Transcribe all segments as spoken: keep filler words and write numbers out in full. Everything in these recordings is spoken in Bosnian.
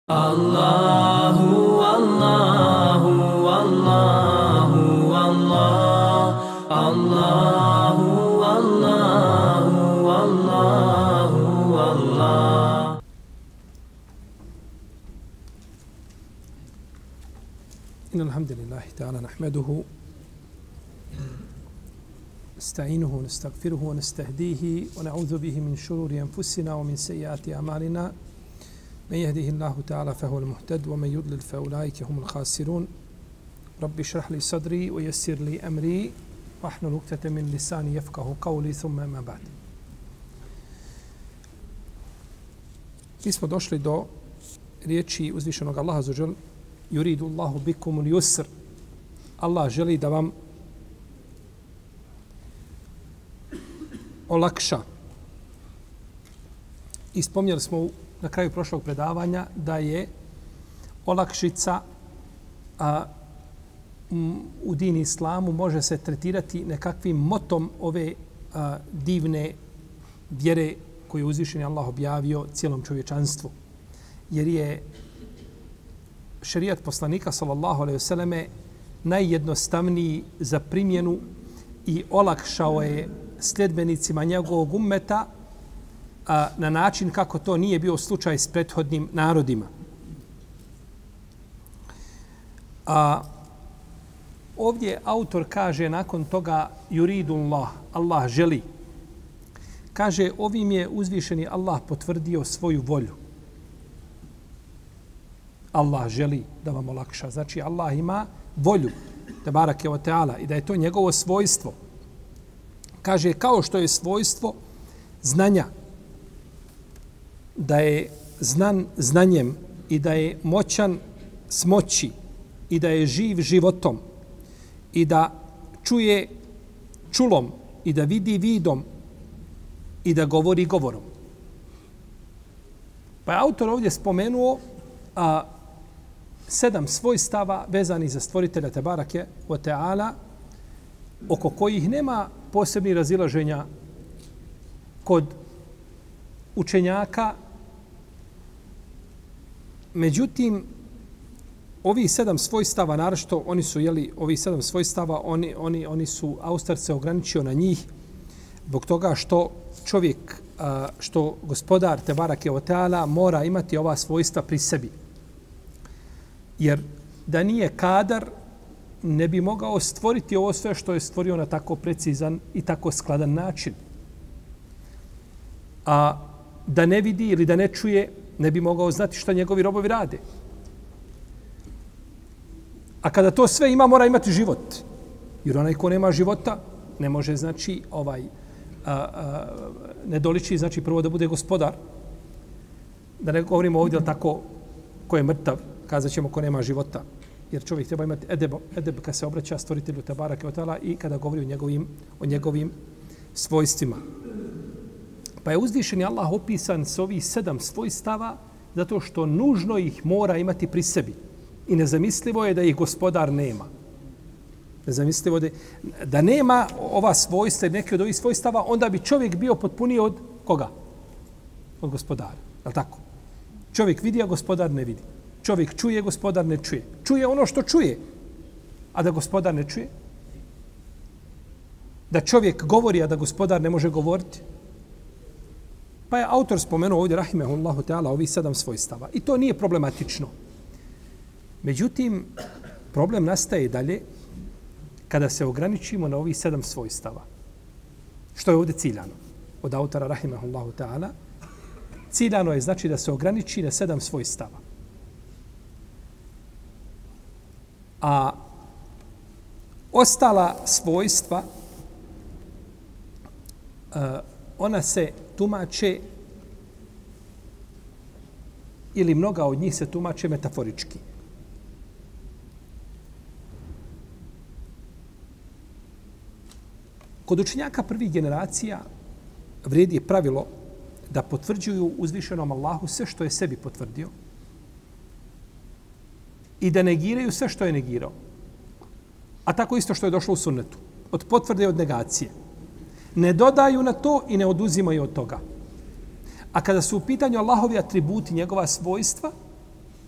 Allahu, Allahu, Allahu, Allah, Allahu, Allahu, Allahu, Allah. إن الحمد لله تعالى نحمده نستعينه ونستغفره ونستهديه ونعوذ به من شرور أنفسنا ومن سيئات أعمالنا من يهده الله تعالى فهو المهتد ومن يضلل فأولئك هم الخاسرون رب اشرح لي صدري ويسر لي أمري واحلل عقدة من لساني يفقهوا قولي ثم ما بعد. Mi smo došli do riječi uzvišenog Allaha azza wa džal yuridu Allahu bikumul yusr. Allah želi da vam olakša. I spomnjali smo na kraju prošlog predavanja da je olakšica a, m, u dini islamu može se tretirati nekakvim motom ove a, divne vjere koju je uzvišeni Allah objavio cijelom čovječanstvu. Jer je šerijat poslanika sallallahu alejhi ve selleme najjednostavniji za primjenu i olakšao je sljedbenicima njegovog ummeta a, na način kako to nije bio slučaj s prethodnim narodima. A, ovdje autor kaže nakon toga yuridullah, Allah želi. Kaže ovim je uzvišeni Allah potvrdio svoju volju. Allah želi da vam olakša. Znači Allah ima volju, tebarake ve teala, i da je to njegovo svojstvo. Kaže kao što je svojstvo znanja, da je znan znanjem i da je moćan s moći i da je živ životom i da čuje čulom i da vidi vidom i da govori govorom. Pa je autor ovdje spomenuo a, sedam svojstava vezani za stvoritelja tebarake ve teala oko kojih nema posebnih razilaženja kod učenjaka. Međutim, ovi sedam svojstava, naročito oni su, jeli, ovi sedam svojstava, oni, oni, oni su, Austar se ograničio na njih zbog toga što čovjek, što gospodar tebarake ve teala mora imati ova svojstva pri sebi. Jer da nije kadar, ne bi mogao stvoriti ovo sve što je stvorio na tako precizan i tako skladan način. A da ne vidi ili da ne čuje, ne bi mogao znati šta njegovi robovi rade. A kada to sve ima, mora imati život. Jer onaj ko nema života, ne može, znači, ovaj, a, a, ne doliči, znači, prvo da bude gospodar. Da ne govorimo ovdje tako ko je mrtav, kazat ćemo ko nema života. Jer čovjek treba imati edeb, edeb kad se obraća stvoritelju tebarake ve teala i kada govori o njegovim, o njegovim svojstvima. Pa je uzvišeni Allah opisan s ovih sedam svojstava zato što nužno ih mora imati pri sebi. I nezamislivo je da ih gospodar nema. Nezamislivo je da nema ova svojstva, neke od ovih svojstava, onda bi čovjek bio potpuniji od koga? Od gospodara. Je li tako? Čovjek vidi, a gospodar ne vidi. Čovjek čuje, gospodar ne čuje. Čuje ono što čuje, a da gospodar ne čuje. Da čovjek govori, a da gospodar ne može govoriti. Pa je autor spomenuo ovdje, rahimehullahu ta'ala, ovih sedam svojstava. I to nije problematično. Međutim, problem nastaje dalje kada se ograničimo na ovih sedam svojstava. Što je ovdje ciljano? Od autora, rahimehullahu ta'ala, ciljano je znači da se ograniči na sedam svojstava. A ostala svojstva, uh, ona se tumače ili mnoga od njih se tumače metaforički. Kod učenjaka prvih generacija vrijedi pravilo da potvrđuju uzvišenom Allahu sve što je sebi potvrdio i da negiraju sve što je negirao. A tako isto što je došlo u sunnetu. Od potvrde i od negacije. Ne dodaju na to i ne oduzimaju od toga. A kada su u pitanju Allahovi atributi, njegova svojstva,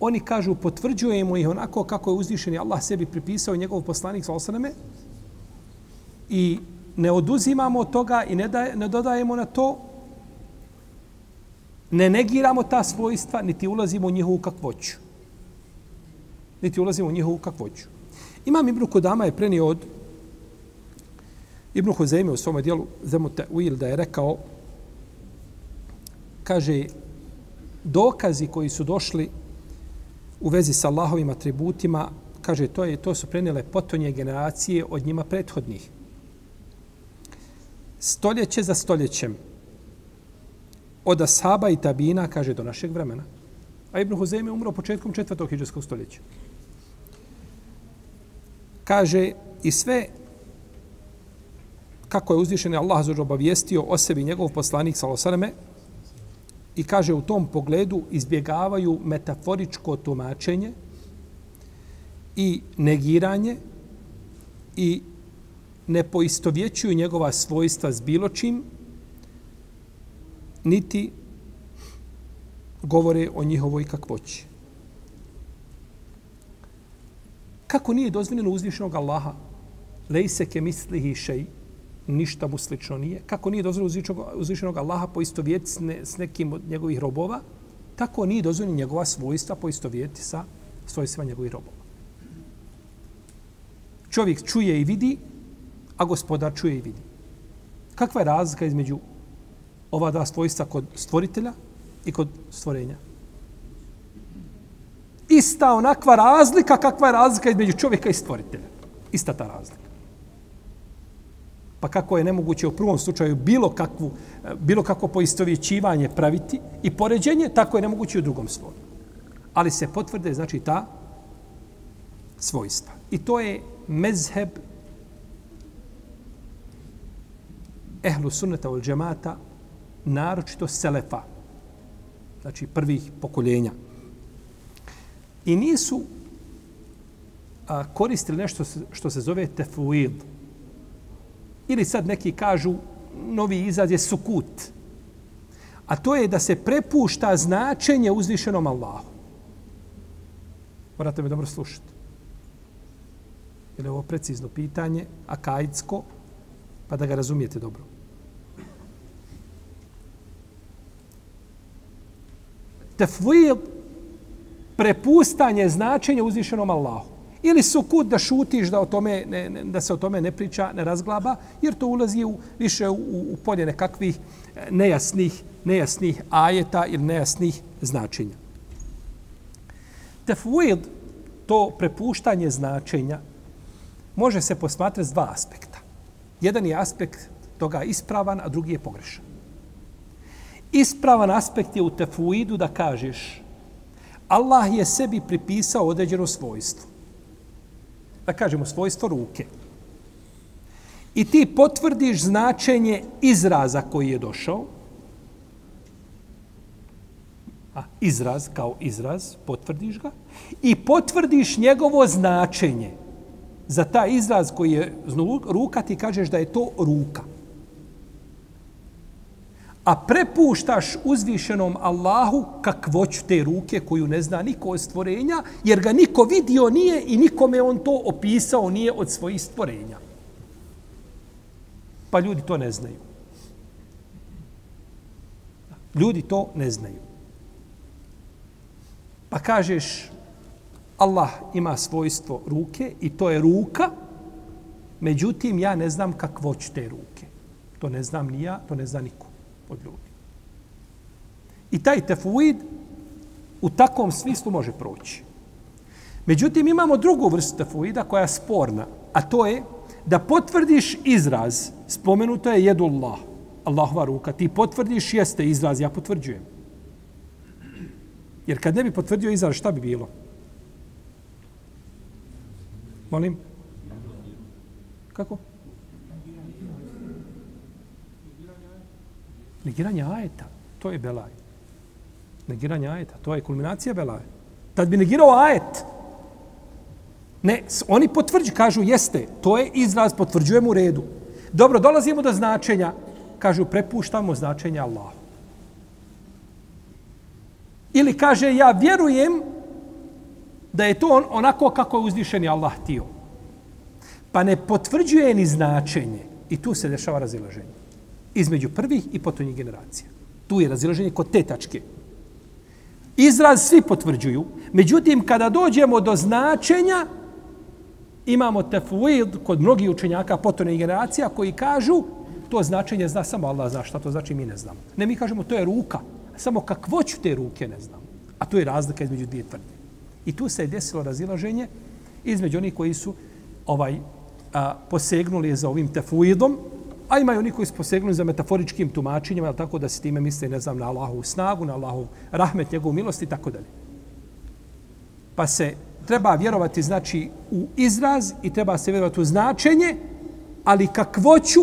oni kažu potvrđujemo ih onako kako je uzvišeni Allah sebi pripisao njegov poslanik sallallahu alejhi ve selleme i ne oduzimamo od toga i ne, daje, ne dodajemo na to, ne negiramo ta svojstva, niti ulazimo u njihovu kakvoću. Niti ulazimo u njihovu kakvoću. Imam Ibn Kudama je prenio od Ibn Huzeyme u svom dijelu Zemu Ta'wil da je rekao, kaže, dokazi koji su došli u vezi sa Allahovim atributima, kaže, to, je, to su prenijele potonje generacije od njima prethodnih. Stoljeće za stoljećem. Od ashaba i tabina, kaže, do našeg vremena. A Ibn Huzeyme je umro početkom četvrtog hidžrskog stoljeća. Kaže, i sve kako je uzvišeni Allah zađer obavijestio o sebi njegov poslanik sallallahu alejhi ve selleme i kaže u tom pogledu izbjegavaju metaforičko tumačenje i negiranje i ne poistovjećuju njegova svojstva s bilo čim, niti govore o njihovoj kakvoći. Kako nije dozvoljeno uzvišenog Allaha? Lejse ke mislihi šej, ništa mu slično nije. Kako nije dozvoljeno uzvišenog Allaha poistovjeti s, ne, s nekim od njegovih robova, tako nije dozvoljeno njegova svojstva poistovjeti sa svojstvima njegovih robova. Čovjek čuje i vidi, a gospodar čuje i vidi. Kakva je razlika između ova dva svojstva kod stvoritelja i kod stvorenja? Ista onakva razlika kakva je razlika između čovjeka i stvoritelja. Ista ta razlika. Pa kako je nemoguće u prvom slučaju bilo, kakvu, bilo kakvo poistovjećivanje praviti i poređenje, tako je nemoguće u drugom svoju. Ali se potvrde, znači, ta svojstva. I to je mezheb ehlu sunneta wal džemata, naročito selefa, znači prvih pokoljenja. I nisu a, koristili nešto što se zove tefwid. Ili sad neki kažu, novi izraz je sukut. A to je da se prepušta značenje uzvišenom Allahu. Morate me dobro slušati. Jer je ovo precizno pitanje, akaidsko, pa da ga razumijete dobro. Tefwid, prepustanje značenja uzvišenom Allahu. Ili sukut da šutiš, da, o tome ne, ne, da se o tome ne priča, ne razglaba, jer to ulazi u, više u, u polje nekakvih nejasnih, nejasnih ajeta ili nejasnih značenja. Tefwid, to prepuštanje značenja, može se posmatrati s dva aspekta. Jedan je aspekt toga ispravan, a drugi je pogrešan. Ispravan aspekt je u tefwidu da kažeš Allah je sebi pripisao određeno svojstvo. Da kažemo svojstvo ruke. I ti potvrdiš značenje izraza koji je došao. A, izraz kao izraz, potvrdiš ga. I potvrdiš njegovo značenje. Za taj izraz koji je ruka, ti kažeš da je to ruka. A prepuštaš uzvišenom Allahu kakvoću te ruke koju ne zna niko od stvorenja, jer ga niko vidio nije i nikome on to opisao nije od svojih stvorenja. Pa ljudi to ne znaju. Ljudi to ne znaju. Pa kažeš Allah ima svojstvo ruke i to je ruka, međutim ja ne znam kakvoću te ruke. To ne znam ni ja, to ne zna niko od ljudi. I taj tefwid u takvom smislu može proći. Međutim, imamo drugu vrstu tefwida koja je sporna, a to je da potvrdiš izraz, spomenuto je jedullah, Allahova ruka, ti potvrdiš jeste izraz, ja potvrđujem. Jer kad ne bi potvrdio izraz, šta bi bilo? Molim? Kako? Negiranje ajeta, to je belaj. Negiranje ajeta, to je kulminacija belaja. Tad bi negirao ajet. Ne, oni potvrđuju, kažu jeste, to je izraz, potvrđujemo u redu. Dobro, dolazimo do značenja, kažu prepuštamo značenje Allahu. Ili kaže ja vjerujem da je to on, onako kako je uzvišeni Allah htio. Pa ne potvrđuje ni značenje. I tu se dešava razilaženje. Između prvih i potonjih generacija. Tu je razilaženje kod te tačke. Izraz svi potvrđuju. Međutim, kada dođemo do značenja, imamo tefwid kod mnogih učenjaka potonjih generacija koji kažu to značenje zna samo Allah zna šta to znači, mi ne znamo. Ne, mi kažemo to je ruka. Samo kakvoću te ruke ne znamo. A to je razlika između dvije tvrdnje. I tu se je desilo razilaženje između onih koji su ovaj a, posegnuli za ovim tefwidom, a imaju oni koji su posegnuli za metaforičkim tumačenjima, ali tako da se time misle, ne znam, na Allahovu snagu, na Allahov rahmet, njegovu milost i tako dalje. Pa se treba vjerovati, znači, u izraz i treba se vjerovati u značenje, ali kakvoću,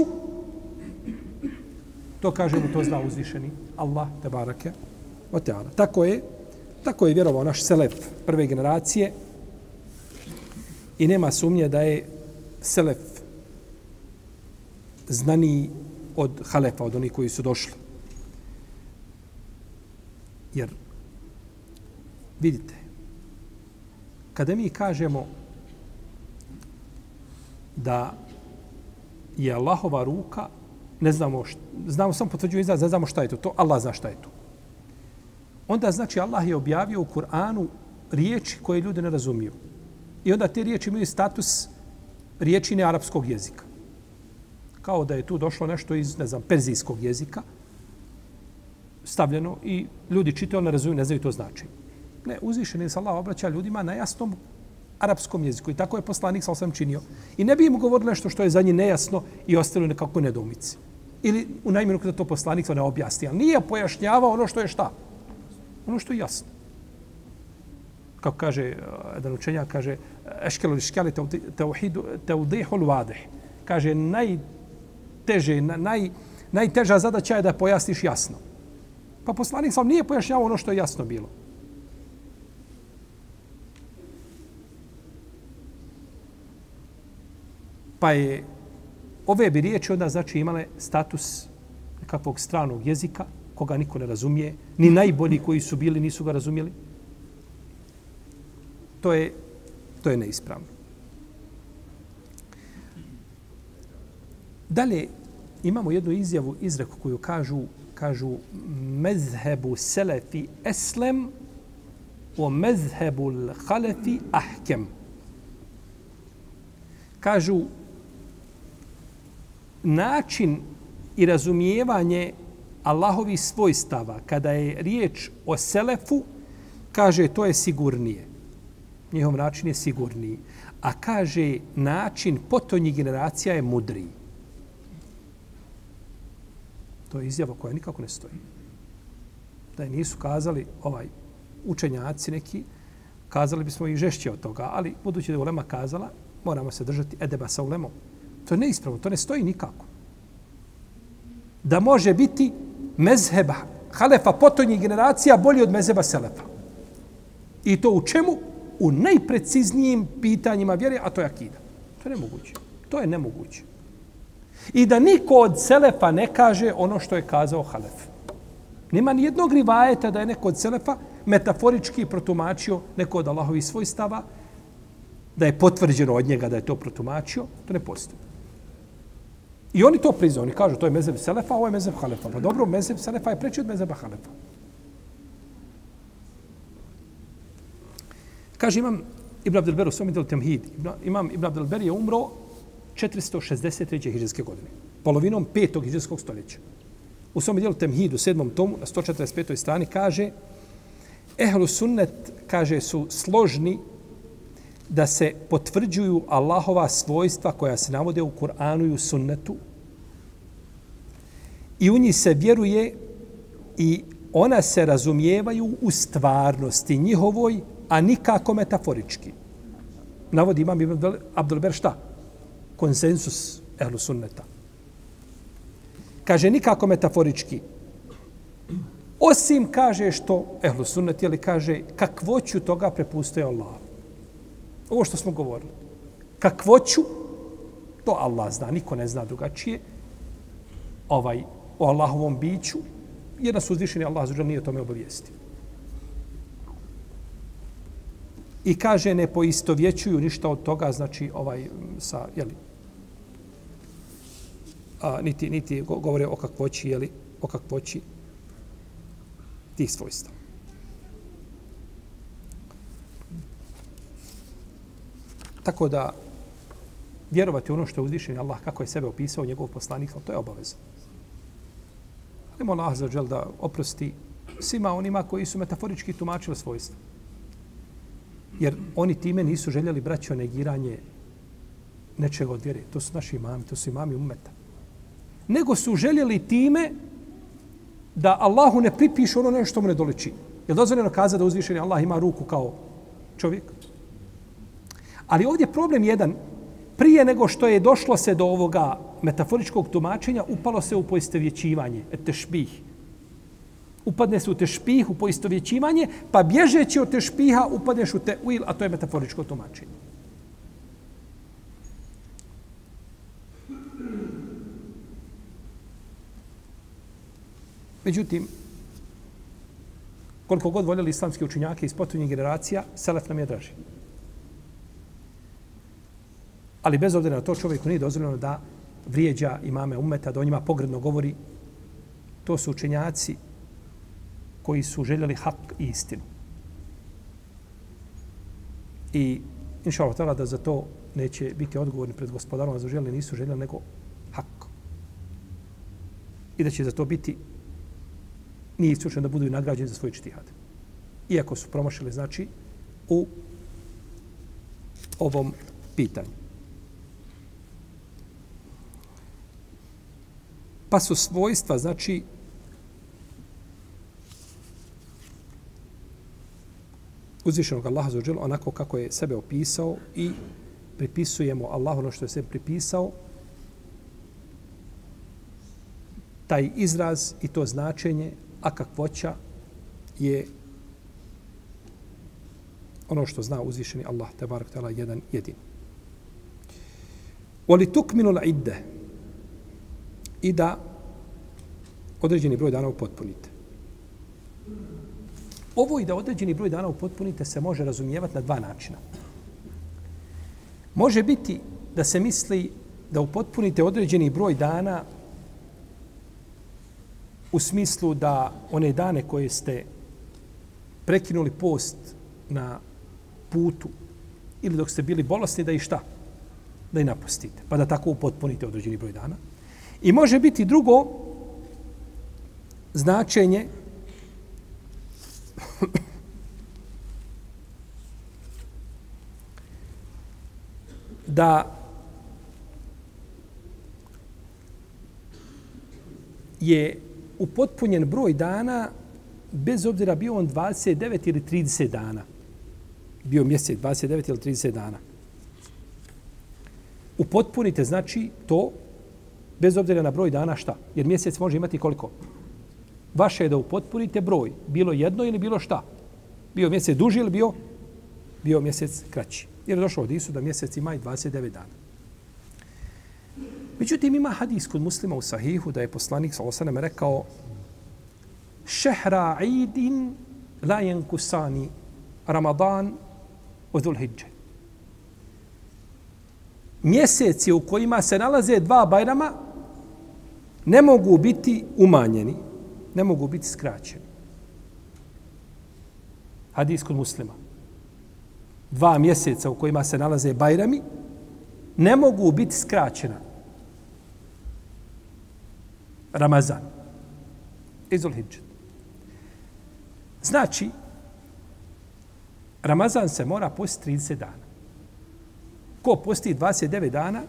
to kažemo, to zna uzvišeni Allah, tebarake, o teala. Tako je, tako je vjerovao naš selef prve generacije i nema sumnje da je selef znaniji od halefa, od onih koji su došli. Jer, vidite, kada mi kažemo da je Allahova ruka, ne znamo, šta, znamo samo potvrđuje izraz, ne znamo šta je to, to Allah zna šta je to. Onda znači Allah je objavio u Kur'anu riječi koje ljudi ne razumiju. I onda te riječi imaju status riječi nearapskog jezika. Kao da je tu došlo nešto iz, ne znam, perzijskog jezika, stavljeno i ljudi čitaju, ne razumiju, ne znaju to značenje. Ne, uzvišeni se Allah obraća ljudima na jasnom arapskom jeziku i tako je poslanik sa osam činio. I ne bi im govorili nešto što je za njih nejasno i ostalo nekako nedoumici. Ili u najmjeru kada to poslanik ne objasni, ali nije pojašnjavao ono što je šta? Ono što je jasno. Kako kaže jedan učenjak, kaže eškelu liškeli teudihul vadih. Kaže najteže, naj, najteža zadaća je da pojasniš jasno. Pa poslanik sam nije pojašnjavao ono što je jasno bilo. Pa je ove bi riječi onda znači imale status nekakvog stranog jezika, koga niko ne razumije, ni najbolji koji su bili nisu ga razumjeli. To je, to je neispravno. Dalje imamo jednu izjavu, izreku koju kažu, kažu mezhebu selefi eslem o mezhebu l'halefi ahkem. Kažu način i razumijevanje Allahovih svojstava kada je riječ o selefu, kaže to je sigurnije. Njihov način je sigurniji. A kaže način potonjih generacija je mudriji. To je izjava koja nikako ne stoji. Da je nisu kazali ovaj učenjaci neki, kazali bismo i žešće od toga, ali budući da je ulema kazala, moramo se držati edeba sa ulemom. To je neispravno, to ne stoji nikako. Da može biti mezheba halefa potonjih generacija bolji od mezheba selefa. I to u čemu? U najpreciznijim pitanjima vjere, a to je akida. To je nemoguće. To je nemoguće. I da niko od selefa ne kaže ono što je kazao halef. Nema ni jednog rivajeta da je neko od selefa metaforički protumačio neko od Allahovih svojstava, da je potvrđeno od njega da je to protumačio, to ne postoji. I oni to priznaju. Oni kažu to je mezheb selefa, ovo je mezheb halefa. Pa dobro, mezheb selefa je preći od mezheba halefa. Kaže imam Ibn Abdelber u svom djelu Temhid. Imam Ibn Abdelber je umro četiristo šezdeset treće hidžrske godine. Polovinom petog hidžrskog stoljeća. U svom djelu Temhid u sedmom tomu na sto četrdeset petoj strani kaže ehlu sunnet, kaže, su složni da se potvrđuju Allahova svojstva koja se navode u Kur'anu i u sunnetu i u njih se vjeruje i ona se razumijevaju u stvarnosti njihovoj, a nikako metaforički. Navodi imam Ibn Abdelber šta? Konsensus ehlu sunneta. Kaže nikako metaforički. Osim kaže što ehlu sunnet, jeli kaže kakvoću toga prepustuje Allah. Ovo što smo govorili. Kakvoću, to Allah zna, niko ne zna drugačije. Ovaj, o Allahovom biću, jer nas uzvišeni Allah zađer nije o tome obavijestio. I kaže, ne poistovjećuju ništa od toga, znači, ovaj, sa, jeli, a, niti, niti govore o kakvoći, jeli, o kakvoći tih svojstva. Tako da, vjerovati ono što je uzvišen Allah, kako je sebe opisao njegov poslanik, to je obaveza. Ali Allah za džel da oprosti svima onima koji su metaforički tumačili svojstva. Jer oni time nisu željeli braćo negiranje nečega od vjere. To su naši imami, to su imami ummeta. Nego su željeli time da Allahu ne pripišu ono nešto mu ne doliči. Je li dozvoljeno kazati da uzvišeni Allah ima ruku kao čovjek? Ali ovdje je problem jedan. Prije nego što je došlo se do ovoga metaforičkog tumačenja, upalo se u poistovjećivanje, tešbih. Upadne se u tešbih, u poistovjećivanje, pa bježeći od tešbiha upadneš u teuil, a to je metaforičko tumačenje. Međutim, koliko god voljeli islamski učenjaki iz potonjih generacija, selef nam je draži. Ali bez obzira na to čovjeku nije dozvoljeno da vrijeđa imame ummeta, da o njima pogrdno govori. To su učenjaci koji su željeli hak i istinu. I inša Allah da za to neće biti odgovorni pred gospodarom, a za željeli nisu željeli nego hak. I da će za to biti nije isključeno da budu i nagrađeni za svoj ijtihad. Iako su promašili, znači, u ovom pitanju. Pa su svojstva, znači, uzvišenog Allaha za dželu, onako kako je sebe opisao i pripisujemo Allahu ono što je sebe pripisao, taj izraz i to značenje, a kakvoća je ono što zna uzvišeni Allah, tebarak ta'ala, jedan jedin. Oli tukminu l'idde i da određeni broj dana upotpunite. Ovo i da određeni broj dana upotpunite se može razumijevati na dva načina. Može biti da se misli da upotpunite određeni broj dana u smislu da one dane koje ste prekinuli post na putu ili dok ste bili bolesni, da i šta? Da i napustite. Pa da tako upotpunite određeni broj dana. I može biti drugo značenje da je upotpunjen broj dana bez obzira bio on dvadeset devet ili trideset dana. Bio mjesec dvadeset devet ili trideset dana. Upotpunite znači to bez obzira na broj dana šta? Jer mjesec može imati koliko? Vaše je da upotpunite broj. Bilo jedno ili bilo šta? Bio mjesec duži ili bio? Bio mjesec kraći. Jer je došlo od Isu da mjesec ima i dvadeset devet dana. Međutim, ima hadis kod Muslima u Sahihu da je poslanik sallallahu alejhi ve sellem rekao šehra idin la yankusani Ramadan od Dhul-Hidže. Mjeseci u kojima se nalaze dva bajrama ne mogu biti umanjeni, ne mogu biti skraćeni. Hadis kod Muslima. Dva mjeseca u kojima se nalaze bajrami ne mogu biti skraćena. Ramazan. I Dhul-Hidže. Znači, Ramazan se mora postiti trideset dana. Ko posti dvadeset devet dana,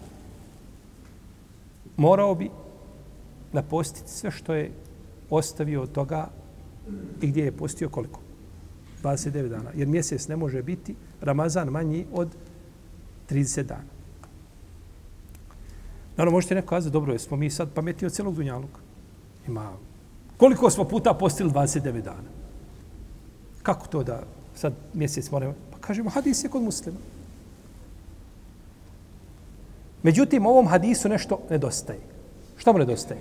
morao bi napostiti sve što je ostavio od toga i gdje je postio koliko? dvadeset devet dana. Jer mjesec ne može biti Ramazan manji od trideset dana. Naravno, možete neko kazati, dobro, jesmo mi sad pametni od cijelog dunjaluka. Ima. Koliko smo puta postili dvadeset devet dana? Kako to da sad mjesec moramo? Pa kažemo, hadis je kod Muslima. Međutim, ovom hadisu nešto nedostaje. Šta mu nedostaje?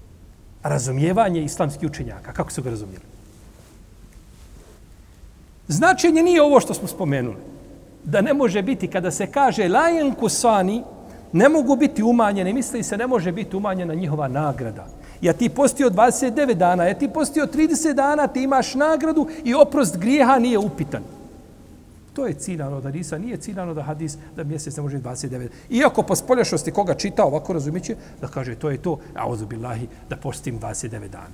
Razumijevanje islamskih učenjaka. Kako su ga razumijeli? Značenje nije ovo što smo spomenuli. Da ne može biti, kada se kaže lajen kusani, ne mogu biti umanjene, misli se ne može biti umanjena njihova nagrada. Ja ti postio dvadeset devet dana, ja ti postio trideset dana, ti imaš nagradu i oprost grijeha nije upitan. To je ciljano da hadisa, nije ciljano da hadis da mjesec ne može dvadeset devet. Iako po spoljašnosti koga čita ovako razumiće, da kaže to je to, auzu billahi, da postim dvadeset devet dana.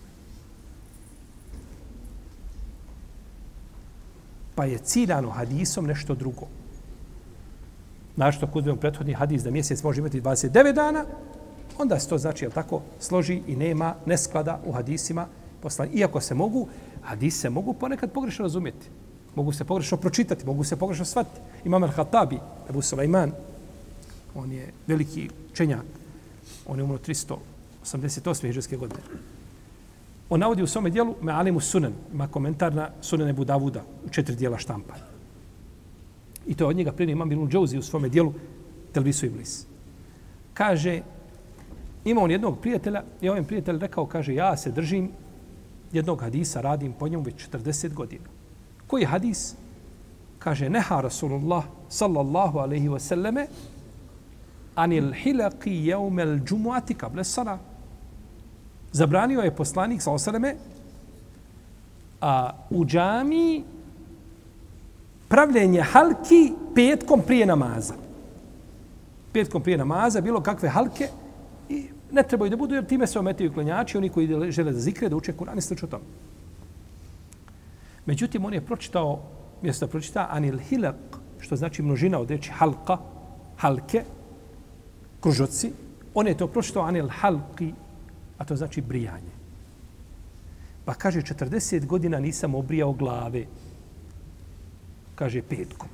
Pa je ciljano hadisom nešto drugo. Našto kod uzmemo prethodni hadis da mjesec može imati dvadeset devet dana, onda se to znači, jel tako, složi i nema nesklada u hadisima. Iako se mogu, hadis se mogu ponekad pogrešno razumjeti. Mogu se pogrešno pročitati, mogu se pogrešno shvatiti. Imam al-Hatabi, Ebu Sulejman, on je veliki čenjak. On je umro tristo osamdeset osme hidžrske godine. On navodi u svome dijelu Me'alimu Sunan, ima komentar na Sunan Ebu Davuda, u četiri dijela štampa. I to je od njega prenio Imam Ibn Džauzi u svome dijelu Telbisu Iblis. Kaže, ima on jednog prijatelja i ovaj prijatelj rekao, kaže, ja se držim jednog hadisa, radim po njemu već četrdeset godina. Koji hadis? Kaže, neha Rasulullah sallallahu alaihi wa sallame anil hilaqi jevmel džumuati kable sara. Zabranio je poslanik sallallahu alaihi wa sallame a u džamiji pravljenje halki petkom prije namaza. Petkom prije namaza, bilo kakve halke, i ne trebaju da budu, jer time se ometaju klanjači, oni koji žele da zikre, da uče Kur'an i slično tome. Međutim, on je pročitao, mjesto da pročita, anil hilaq, što znači množina od reči halka, halke, kružoci, on je to pročitao anil halki, a to znači brijanje. Pa kaže, četrdeset godina nisam obrijao glave. Kaže, petkom.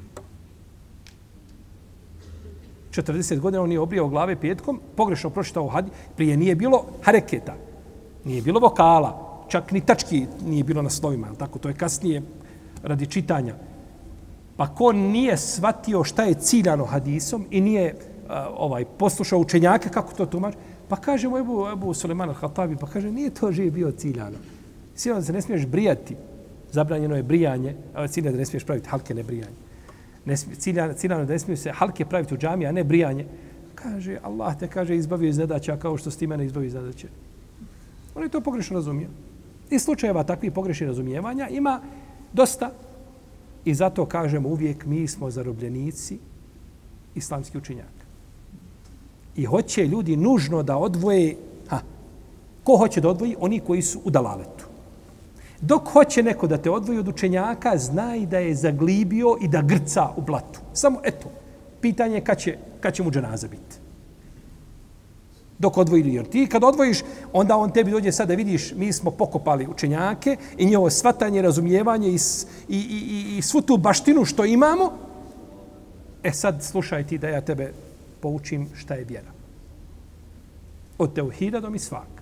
četrdeset godina on nije obrijao glave petkom, pogrešno pročitao hadis, prije nije bilo hareketa, nije bilo vokala, čak ni tački nije bilo na slovima, tako, to je kasnije radi čitanja. Pa ko nije shvatio šta je ciljano hadisom i nije uh, ovaj poslušao učenjake kako to tumači, pa kaže mu Ebu, Ebu Sulejman al-Hatabi, pa kaže, nije to živ bio ciljano. Ciljano da se ne smiješ brijati, zabranjeno je brijanje, a ciljano da ne smiješ praviti halke, ne brijanje. Ne smije, ciljano, ciljano da ne smije se halke praviti u džami, a ne brijanje. Kaže, Allah te kaže, izbavio iz nedaća kao što si ti mene izbavio iz nedaće. On je to pogrešno razumio. I slučajeva takvih pogrešnih razumijevanja ima dosta. I zato kažemo uvijek, mi smo zarobljenici islamski učenjaka. I hoće ljudi nužno da odvoje, ha, ko hoće da odvoji? Oni koji su u dalaletu. Dok hoće neko da te odvoji od učenjaka, znaj da je zaglibio i da grca u blatu. Samo eto, pitanje je kad će, kad će mu dženaza biti. Dok odvoji, jer ti kad odvojiš, onda on tebi dođe sad da vidiš, mi smo pokopali učenjake i njihovo shvatanje, razumijevanje i, i, i, i svu tu baštinu što imamo. E sad slušaj ti da ja tebe poučim šta je vjera. Od teuhida do misvaka.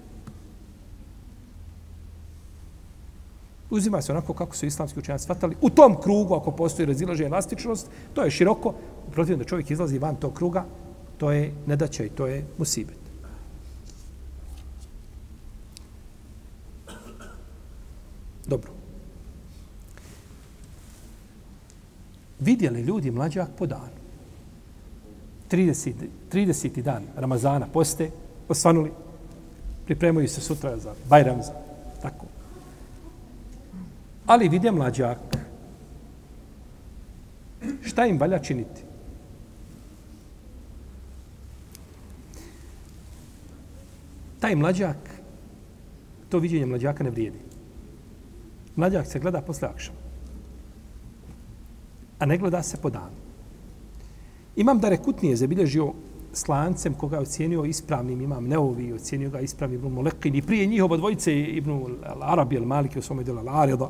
Uzima se onako kako su islamski učenjaci shvatali. U tom krugu, ako postoji razilaženje, elastičnost, to je široko. Protiv da čovjek izlazi van tog kruga, to je nedaća i to je musibet. Dobro. Vidjeli ljudi mlađak po danu. trideseti dan Ramazana poste, osvanuli, pripremaju se sutra za Bajram, za tako. Ali vide mlađak. Šta im valja činiti? Taj mlađak, to viđenje mlađaka ne vrijedi. Mlađak se gleda posle akšama. A ne gleda se po danu. Imam Darekutni je zabilježio s lancem koga je ocijenio ispravnim, Imam Neovi, ocijenio ga ispravnim Ibn Mulekin i prije njihova dvojice Ibn Arabi al-Maliki u svome djelu al-Arida.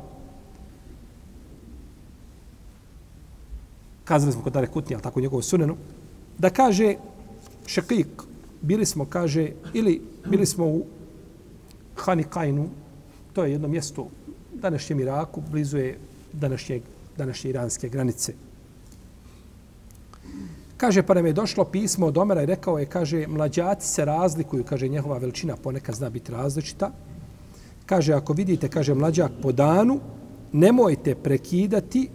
Kazali smo kod Darekutni, ali tako njegovu sunenu, da kaže Šekik, bili smo, kaže, ili bili smo u Hanikajnu, to je jedno mjesto u današnjem Iraku, blizu je današnje, današnje iranske granice. Kaže, pa nam je došlo pismo od Omera i rekao je, kaže, mlađaci se razlikuju, kaže, njehova veličina ponekad zna biti različita. Kaže, ako vidite, kaže, mlađak po danu, nemojte prekidati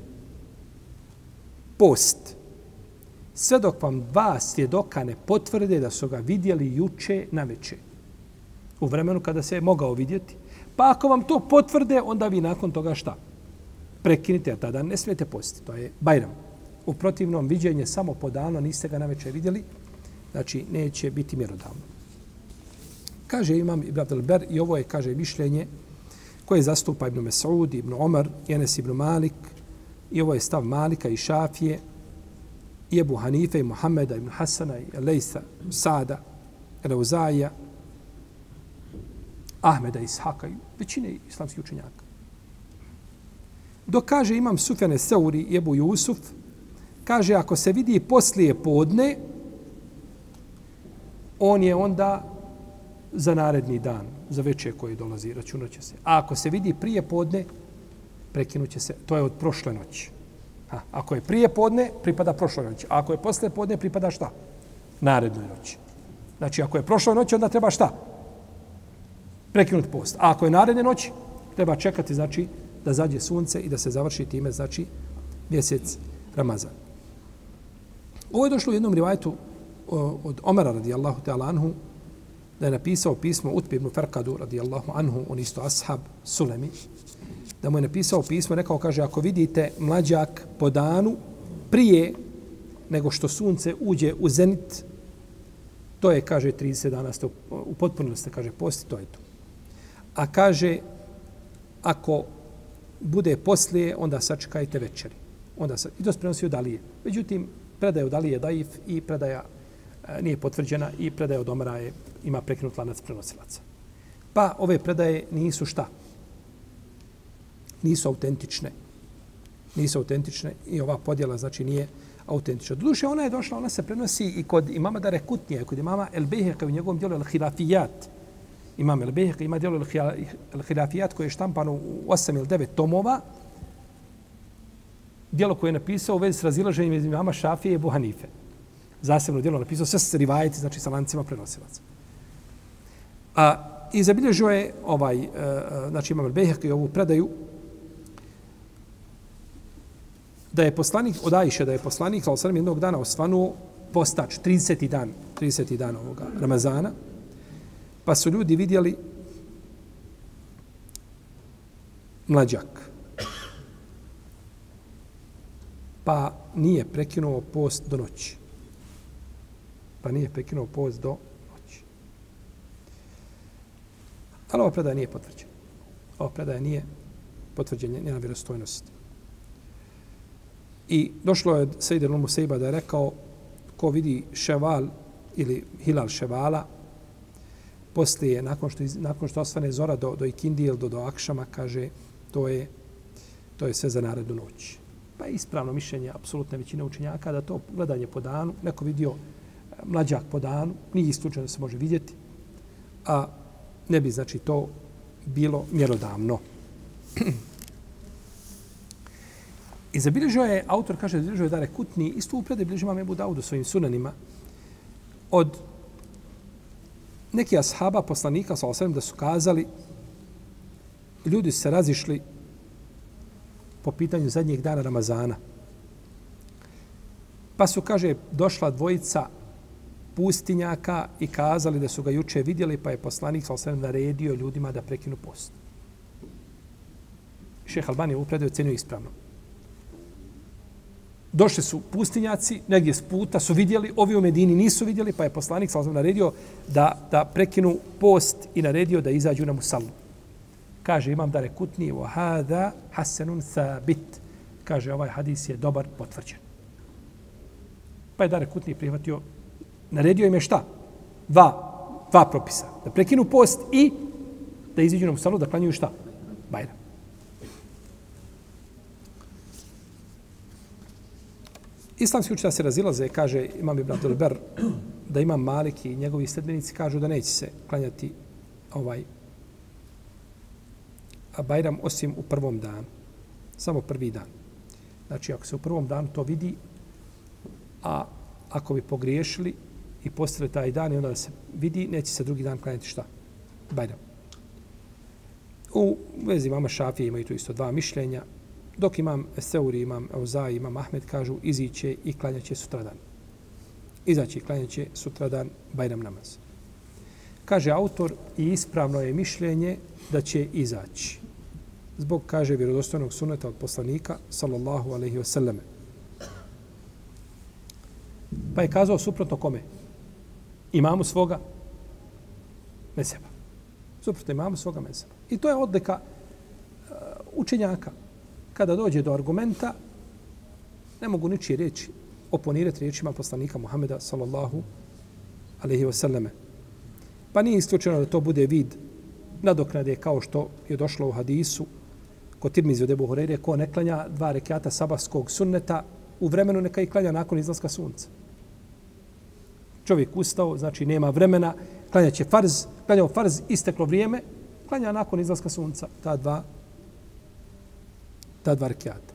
post sve dok vam dva svjedoka ne potvrde da su ga vidjeli juče na večer. U vremenu kada se je mogao vidjeti. Pa ako vam to potvrde, onda vi nakon toga šta? Prekinite, a tada ne smijete postiti. To je Bajram. U protivnom, viđenje samo po danu, niste ga na večer vidjeli, znači neće biti mjerodavno. Kaže imam Ibn Abdel Ber, i ovo je, kaže, mišljenje koje zastupa Ibn Mes'ud, Ibn Omar, Enes ibn Malik, i ovo je stav Malika i Šafije, i Ebu Hanife, i Muhammeda, ibn Hasana, i Lejsa, Sada, Reuzaija, Ahmeda, Ishaka i većine islamskih učenjaka. Dok kaže imam Sufjane Seuri i Ebu Jusuf, kaže ako se vidi poslije podne, on je onda za naredni dan, za večer koji dolazi, računat će se. A ako se vidi prije podne, prekinut će se, to je od prošle noći. A, ako je prije podne, pripada prošloj noći. A ako je poslije podne, pripada šta? Narednoj noći. Znači, ako je prošloj noći, onda treba šta? Prekinut post. A ako je naredne noći, treba čekati, znači, da zađe sunce i da se završi time, znači, mjesec Ramazan. Ovo je došlo u jednom rivajetu od Omara radijallahu ta'ala anhu, da je napisao pismo Utbi ibn Farkadu radijallahu anhu, on isto ashab Sulemi, da mu je napisao pismo, rekao, kaže, ako vidite mlađak po danu prije nego što sunce uđe u zenit, to je, kaže, trideset dana ste u potpunosti, kaže, posti, to je to. A kaže, ako bude poslije, onda sačekajte večeri. Onda sa, I to se prenosi od Alije. Međutim, predaja od Alije je daif i predaja e, nije potvrđena i predaja od Omara je, ima prekinut lanac prenosilaca. Pa ove predaje nisu šta? Nisu autentične. Nisu autentične i ova podjela, znači, nije autentična. Doduše, ona je došla, ona se prenosi i kod imama Dare Kutnije, kod imama El Bejheqa u njegovom dijelu El Hilafijat. Imam El Bejheqa ima dijelu El Hilafijat koji je štampano u osam ili devet tomova. Dijelo koje je napisao u vezi s razilaženjem između imama Šafije i Ebu Hanife. Zasebno dijelo napisao sve s rivajeti, znači sa lancima prenosilaca. A, I zabilježio je ovaj, uh, znači imam El Bejheqa i ovu predaju da je poslanik, od Ajše, da je poslanik, sallallahu alejhi ve sellem, jednog dana osvanuo postač, trideseti dan, trideseti dan ovoga Ramazana, pa su ljudi vidjeli mlađak. Pa nije prekinuo post do noći. Pa nije prekinuo post do noći. Ali ova predaja nije potvrđena. Ova predaja nije potvrđena, njena vjerostojnost. I došlo je Sejid el Musejba da je rekao, ko vidi ševal ili hilal ševala, poslije, nakon što, nakon što osvane zora do, do ikindije ili do, do akšama, kaže, to je, to je sve za narednu noć. Pa je ispravno mišljenje apsolutne većine učenjaka da to gledanje po danu, neko vidio mlađak po danu, nije isključeno da se može vidjeti, a ne bi, znači, to bilo mjerodavno. I zabilježio je, autor kaže, zabilježio je Dare Kutni, isto u predaj bilježi imam Ebu Daud u svojim sunanima, od nekih ashaba poslanika, sallallahu alejhi ve sellem, da su kazali, ljudi su se razišli po pitanju zadnjeg dana Ramazana. Pa su, kaže, došla dvojica pustinjaka i kazali da su ga juče vidjeli, pa je poslanik, sallallahu alejhi ve sellem, naredio ljudima da prekinu post. Šejh Albani u predaju ocenio ispravno. Došli su pustinjaci, negdje s puta su vidjeli, ovi u Medini nisu vidjeli, pa je poslanik sallallahu alejhi ve sellem naredio da, da prekinu post i naredio da izađu na musallu. Kaže imam Dare Kutni, wa hada hasanun thabit. Kaže, ovaj hadis je dobar, potvrđen. Pa je Dare Kutni prihvatio, naredio im je šta? Dva, dva propisa. Da prekinu post i da izađu na musallu, da klanjuju šta? Bajram. Islamski učitelji se razilaze, kaže imam Ibn Abdul Ber, da imam Malik i njegovi sledbenici kažu da neće se klanjati ovaj a Bajram osim u prvom danu. Samo prvi dan. Znači, ako se u prvom danu to vidi, a ako bi pogriješili i postali taj dan i onda da se vidi, neće se drugi dan klanjati šta? Bajram. U vezi imama Šafije imaju tu isto dva mišljenja, dok imam Seuri, imam Euzai, imam Ahmed kažu iziće i klanjaće sutradan. Izaći i klanjaće sutradan Bajram namaz. Kaže autor i ispravno je mišljenje da će izaći. Zbog, kaže, vjerodostojnog suneta od poslanika, sallallahu alaihi wa sallam. Pa je kazao suprotno kome? Imamu svoga mezheba. Suprotno imamu svoga mezheba. I to je odlika uh, učenjaka. Kada dođe do argumenta, ne mogu ničije riječi oponirati riječima poslanika Muhameda, sallallahu alaihi wa sallam. Pa nije isključeno da to bude vid nadoknade kao što je došlo u hadisu kod Tirmizi od Ebu Hureyre, ko ne klanja dva rekata sabahskog sunneta u vremenu neka ih klanja nakon izlaska sunca. Čovjek ustao, znači nema vremena, klanja će farz, klanjao farz, isteklo vrijeme, klanja nakon izlaska sunca ta dva, ta dva rekata.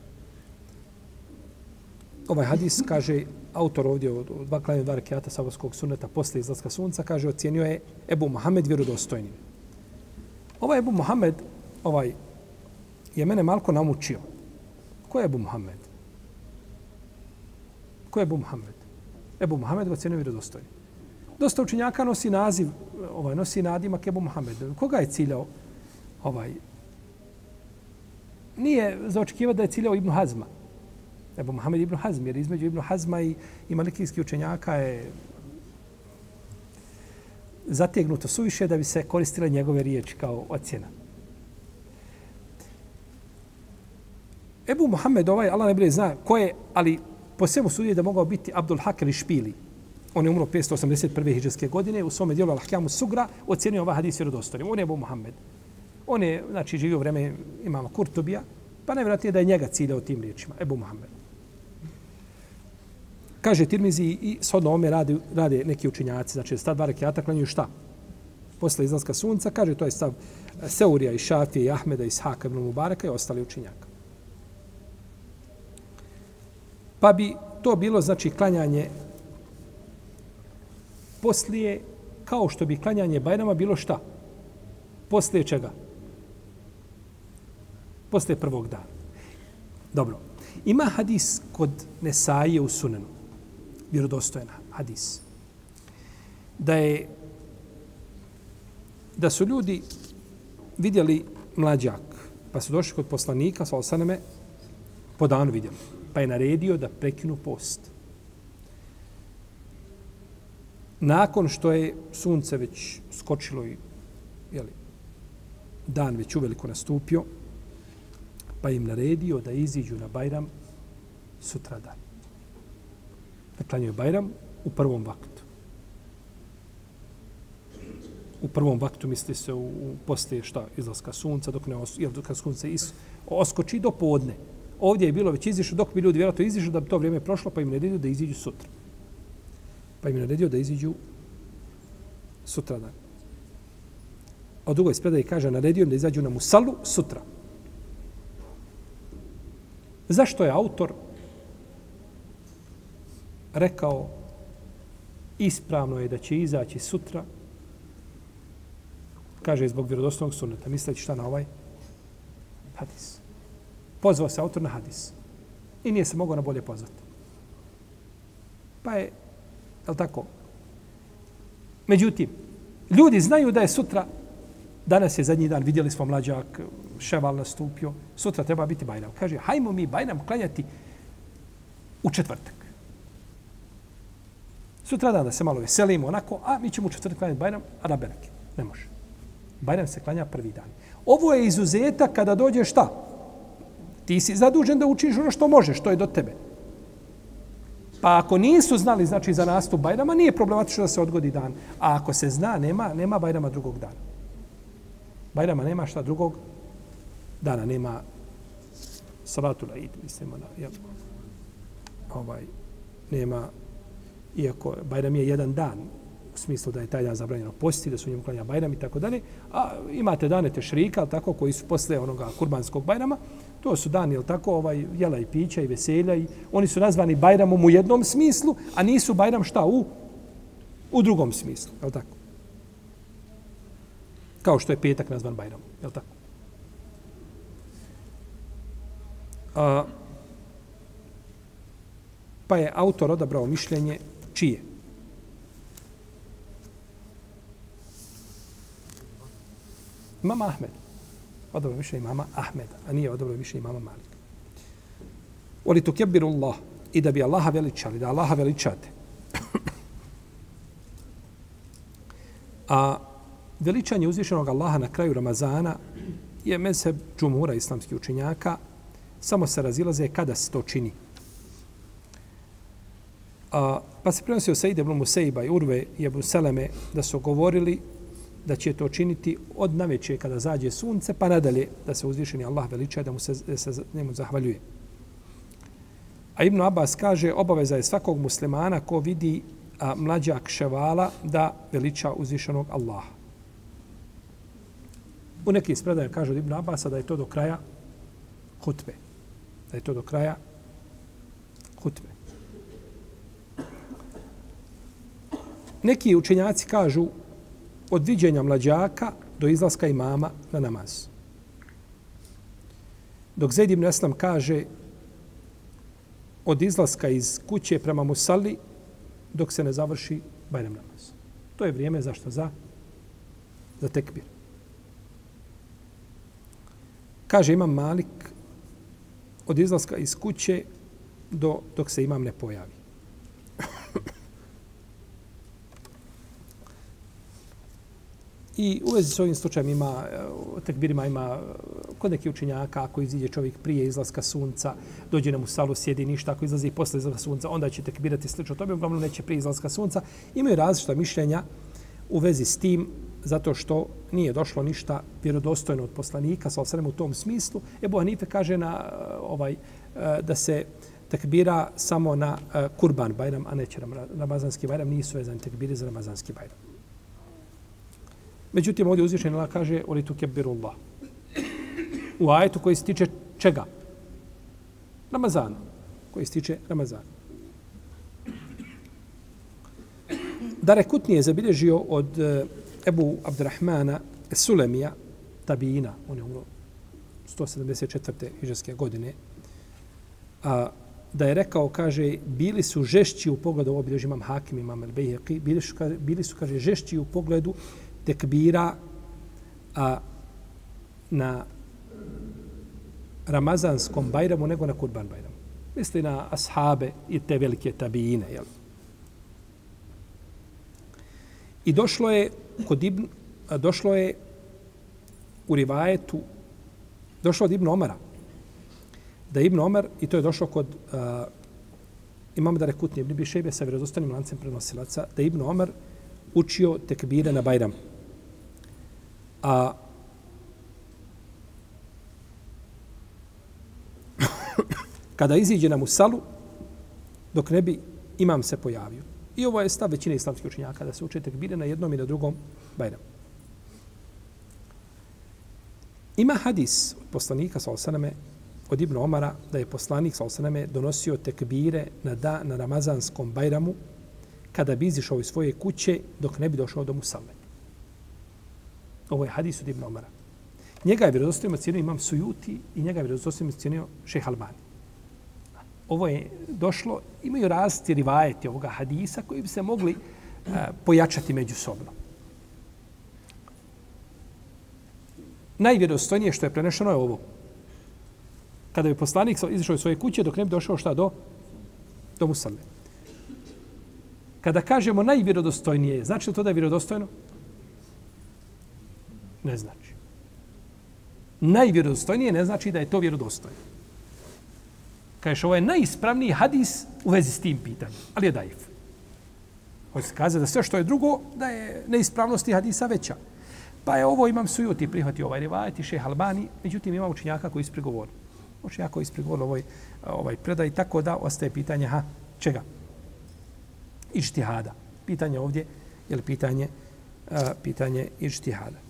Ovaj hadis kaže, autor ovdje od dva klanja dva rekata sabahskog sunneta posle izlaska sunca, kaže, ocjenio je Ebu Muhammed vjerodostojnim. Ovaj Ebu Muhammed, ovaj, je mene malko namučio. Ko je Ebu Muhammed? Ko je Ebu Muhammed? Ebu Muhammed ga ocjenio vjerodostojnim. Dosta učenjaka nosi naziv, ovaj, nosi nadimak Ebu Muhammed. Koga je ciljao? Ovaj, nije za očekivati da je ciljao Ibn Hazma. Ebu Muhammed Ibn Hazm, jer između Ibn Hazma i, i malikijskih učenjaka je zategnuto suviše da bi se koristile njegove riječi kao ocjena. Ebu Muhammed, ovaj, Allah najbolje zna ko je, ali po svemu sudi da mogao biti Abdul Hak ili Špili. On je umro petsto osamdeset prve hidžrske godine, u svome dijelu Al-Ahkamu Sugra ocjenio ovaj hadis vjerodostojnim. On je Ebu Muhammed. On je, znači, živio u vreme imama Kurtubija, pa najvjerojatnije da je njega ciljao tim riječima, Ebu Muhammed. Kaže Tirmizi i shodno ome rade, rade neki učinjaci, znači sta dva rekata klanjuju šta? Posle izlaska sunca, kaže to je stav Seurija i Šafije i Ahmeda i Ishaka ibn Mubaraka i ostali učinjaka. Pa bi to bilo, znači, klanjanje poslije, kao što bi klanjanje Bajrama bilo šta? Poslije čega? Poslije prvog dana. Dobro. Ima hadis kod Nesaije u Sunenu. Vjerodostojan hadis. Da je da su ljudi vidjeli mlađak, pa su došli kod poslanika, sa osaname, po danu vidjeli. Pa je naredio da prekinu post. Nakon što je sunce već skočilo i jeli, dan već uveliko nastupio, pa im naredio da iziđu na Bajram sutradan. Da klanjaju Bajram u prvom vaktu. U prvom vaktu misli se u, u poslije šta, izlaska sunca, dok ne os, jel, dok sunce is, oskoči do podne. Ovdje je bilo već izišlo, dok bi ljudi vjerojatno izišli da bi to vrijeme prošlo, pa im naredio da iziđu sutra. Pa im naredio da iziđu sutradan. A u drugoj spredaji kaže, naredio im da izađu na Musalu sutra. Zašto je autor rekao ispravno je da će izaći sutra? Kaže zbog vjerodostojnog sunneta. Misleći šta na ovaj hadis. Pozvao se autor na hadis. I nije se mogao na bolje pozvati. Pa je, je li tako? Međutim, ljudi znaju da je sutra, danas je zadnji dan, vidjeli smo mlađak, ševal nastupio, sutra treba biti Bajram. Kaže, hajmo mi Bajram klanjati u četvrtak. Sutra dan da se malo veselimo onako, a mi ćemo u četvrtak klanjati Bajram, a da bereke. Ne može. Bajram se klanja prvi dan. Ovo je izuzetak kada dođe šta? Ti si zadužen da učiš ono što možeš, što je do tebe. Pa ako nisu znali, znači, za nastup Bajrama, nije problematično da se odgodi dan. A ako se zna, nema, nema Bajrama drugog dana. Bajrama nema šta drugog dana. Nema salatul Eid, mislimo na, jel, ovaj, nema, iako Bajram je jedan dan, u smislu da je taj dan zabranjeno postiti, da su u njemu klanja Bajram i tako dalje, a imate dane tešrika, tako, koji su posle onoga kurbanskog Bajrama, to su dani, jel tako, ovaj, jela i pića i veselja i oni su nazvani Bajramom u jednom smislu, a nisu Bajram šta u, u drugom smislu, jel tako? Kao što je petak nazvan Bajramom, jel tako? A, pa je autor odabrao mišljenje čije? Imama Ahmed. Odabrao mišljenje imama Ahmeda, a nije odabrao mišljenje imama Malika. Oli tu kebiru Allah. I da bi Allaha veličali, da Allaha veličate. A veličanje uzvišenog Allaha na kraju Ramazana je mezheb džumhura islamskih učenjaka. Samo se razilaze kada se to čini. A, pa se prenosi o Sejde ibn Musejba i Urve i Ebu Seleme da su govorili da će to činiti od naveče kada zađe sunce, pa nadalje da se uzvišeni Allah veliča, da mu se, da se njemu zahvaljuje. A Ibn Abbas kaže, obaveza je svakog muslimana ko vidi a, mlađak ševala da veliča uzvišenog Allaha. U neki ispredaje kaže od Ibn Abbasa da je to do kraja hutbe. Da je to do kraja hutbe. Neki učenjaci kažu od viđenja mlađaka do izlaska imama na namaz. Dok Zaid ibn Aslam kaže od izlaska iz kuće prema musalli dok se ne završi Bajram namaz. To je vrijeme zašto? Za, za tekbir. Kaže imam Malik od izlaska iz kuće do, dok se imam ne pojavi. I u vezi s ovim slučajem ima, u tekbirima ima kod nekih učenjaka, ako iziđe čovjek prije izlaska sunca, dođe na musalu, sjedi ništa, ako izlazi posle izlaska sunca, onda će tekbirati slično tome, uglavnom neće prije izlaska sunca. Imaju različita mišljenja u vezi s tim, zato što nije došlo ništa vjerodostojno od poslanika, sa osrem u tom smislu. Ebu Hanife kaže na, ovaj, da se tekbira samo na kurban bajram, a neće ramazanski bajram, nisu vezani tekbiri za ramazanski bajram. Međutim, ovdje uzvišen Allah kaže oli tu kebiru Allah. U ajetu koji se tiče čega? Ramazana. Koji se tiče Ramazana. Darekutni je zabilježio od Ebu Abdurrahmana Sulemija, tabijina, on je umro sto sedamdeset četvrte hidžrske godine, a, da je rekao, kaže, bili su žešći u pogledu, ovo bilježi imam Hakim, imam Al-Bejheqi, bili su, bili su, kaže, žešći u pogledu tekbira a, na Ramazanskom bajramu nego na Kurban bajramu. Misli na ashabe i te velike tabijine. Jel? I došlo je kod Ibn, a, došlo je u rivajetu, došlo od Ibn Omara, da Ibn Omar, i to je došlo kod a, imama Darekutni, Ibn Bišejbe sa vjerozostanim lancem prenosilaca, da Ibn Omar učio tekbire na bajram. A kada iziđe na musalu, dok ne bi imam se pojavio. I ovo je stav većine islamskih učenjaka, da se uče tekbire na jednom i na drugom bajramu. Ima hadis od poslanika sallallahu alejhi ve selleme od Ibn Omara da je poslanik sallallahu alejhi ve selleme donosio tekbire na da na ramazanskom bajramu kada bi izišao iz svoje kuće dok ne bi došao do musale. Ovo je hadis od Ibn Omara. Njega je vjerodostojno cijenio imam Sujuti i njega je vjerodostojno cijenio Šejh Albani. Ovo je došlo, imaju različiti rivajeti ovoga hadisa koji bi se mogli uh, pojačati međusobno. Najvjerodostojnije što je prenešeno je ovo. Kada bi poslanik izišao iz svoje kuće dok ne bi došao šta do, do musale. Kada kažemo najvjerodostojnije, znači li to da je vjerodostojno? Ne znači. Najvjerodostojnije ne znači da je to vjerodostojno. Kažeš, ovo je najispravniji hadis u vezi s tim pitanjem, ali je daif. Hoće se kazati da sve što je drugo, da je neispravnosti hadisa veća. Pa je ovo imam Sujuti prihvatio ovaj rivajet i Šejh Albani, međutim ima učenjaka koji ispregovorili. Učenjaka koji ispregovorili ovaj, ovaj predaj, tako da ostaje pitanje, ha, čega? Ižtihada. Pitanje ovdje je li pitanje, uh, pitanje ižtihada.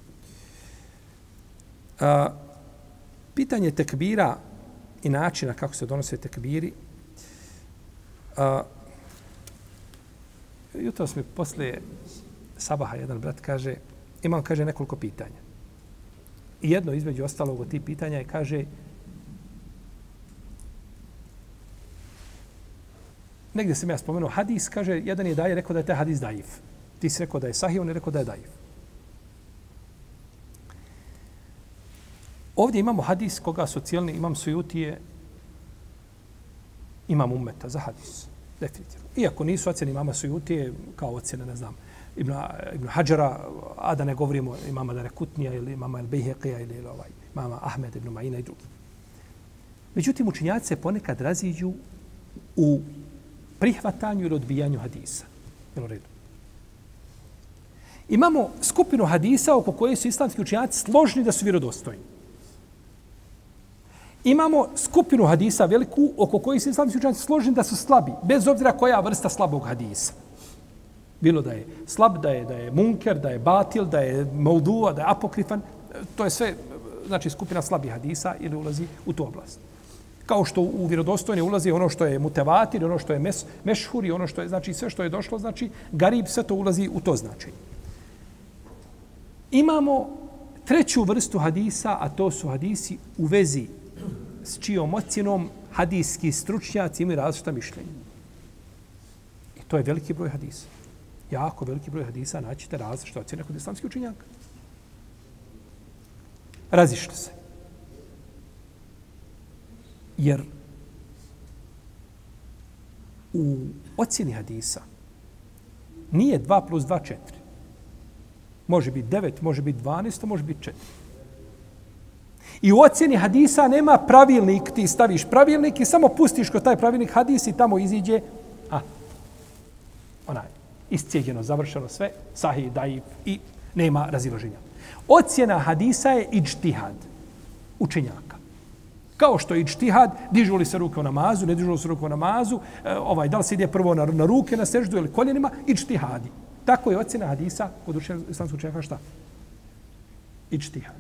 Uh, pitanje tekbira i načina kako se donose tekbiri. Uh, jutros mi poslije sabaha jedan brat kaže, imam, kaže, nekoliko pitanja. I jedno između ostalog od tih pitanja je, kaže, negdje sam ja spomenuo hadis, kaže, jedan je daje rekao da je taj hadis daif. Ti si rekao da je sahih, on je rekao da je daif. Ovdje imamo hadis koga su cijelni, imam Sujutije, imam ummeta za hadis. Definitivno. Iako nisu ocjene imama Sujutije, kao ocjene, ne znam, Ibn, Ibn Hadžara, a da ne govorimo imama Darekutnija ili imama El-Bejheqija ili, ili ovaj, imama Ahmed ibn Ma'ina i drugi. Međutim, učenjaci se ponekad raziđu u prihvatanju ili odbijanju hadisa. Jel u redu? Imamo skupinu hadisa oko koje su islamski učenjaci složni da su vjerodostojni. Imamo skupinu hadisa veliku oko kojih su islamski učenjaci složni da su slabi, bez obzira koja vrsta slabog hadisa. Bilo da je slab, da je, da je munker, da je batil, da je maudua, da je apokrifan, to je sve, znači, skupina slabih hadisa ili ulazi u tu oblast. Kao što u vjerodostojne ulazi ono što je mutevatir, ono što je mes, mešhur i ono što je, znači, sve što je došlo, znači, garib, sve to ulazi u to značenje. Imamo treću vrstu hadisa, a to su hadisi u vezi s čijom ocjenom hadijski stručnjaci imaju različita mišljenja. I to je veliki broj hadisa. Jako veliki broj hadisa naćete različite ocjene kod islamskih učenjaka. Razišli se. Jer u ocjeni hadisa nije dva plus dva četiri. Može biti devet, može biti dvanaest, može biti četiri. I u ocjeni hadisa nema pravilnik, ti staviš pravilnik i samo pustiš kod taj pravilnik hadis i tamo iziđe, a, onaj, iscijeđeno, završeno sve, sahih, daif i nema razilaženja. Ocjena hadisa je iđtihad učenjaka. Kao što je iđtihad, dižu li se ruke u namazu, ne dižu li se ruke u namazu, ovaj, da li se ide prvo na, na ruke, na seždu ili koljenima, iđtihadi. Tako je ocjena hadisa kod islamskog učenjaka šta? Iđtihad.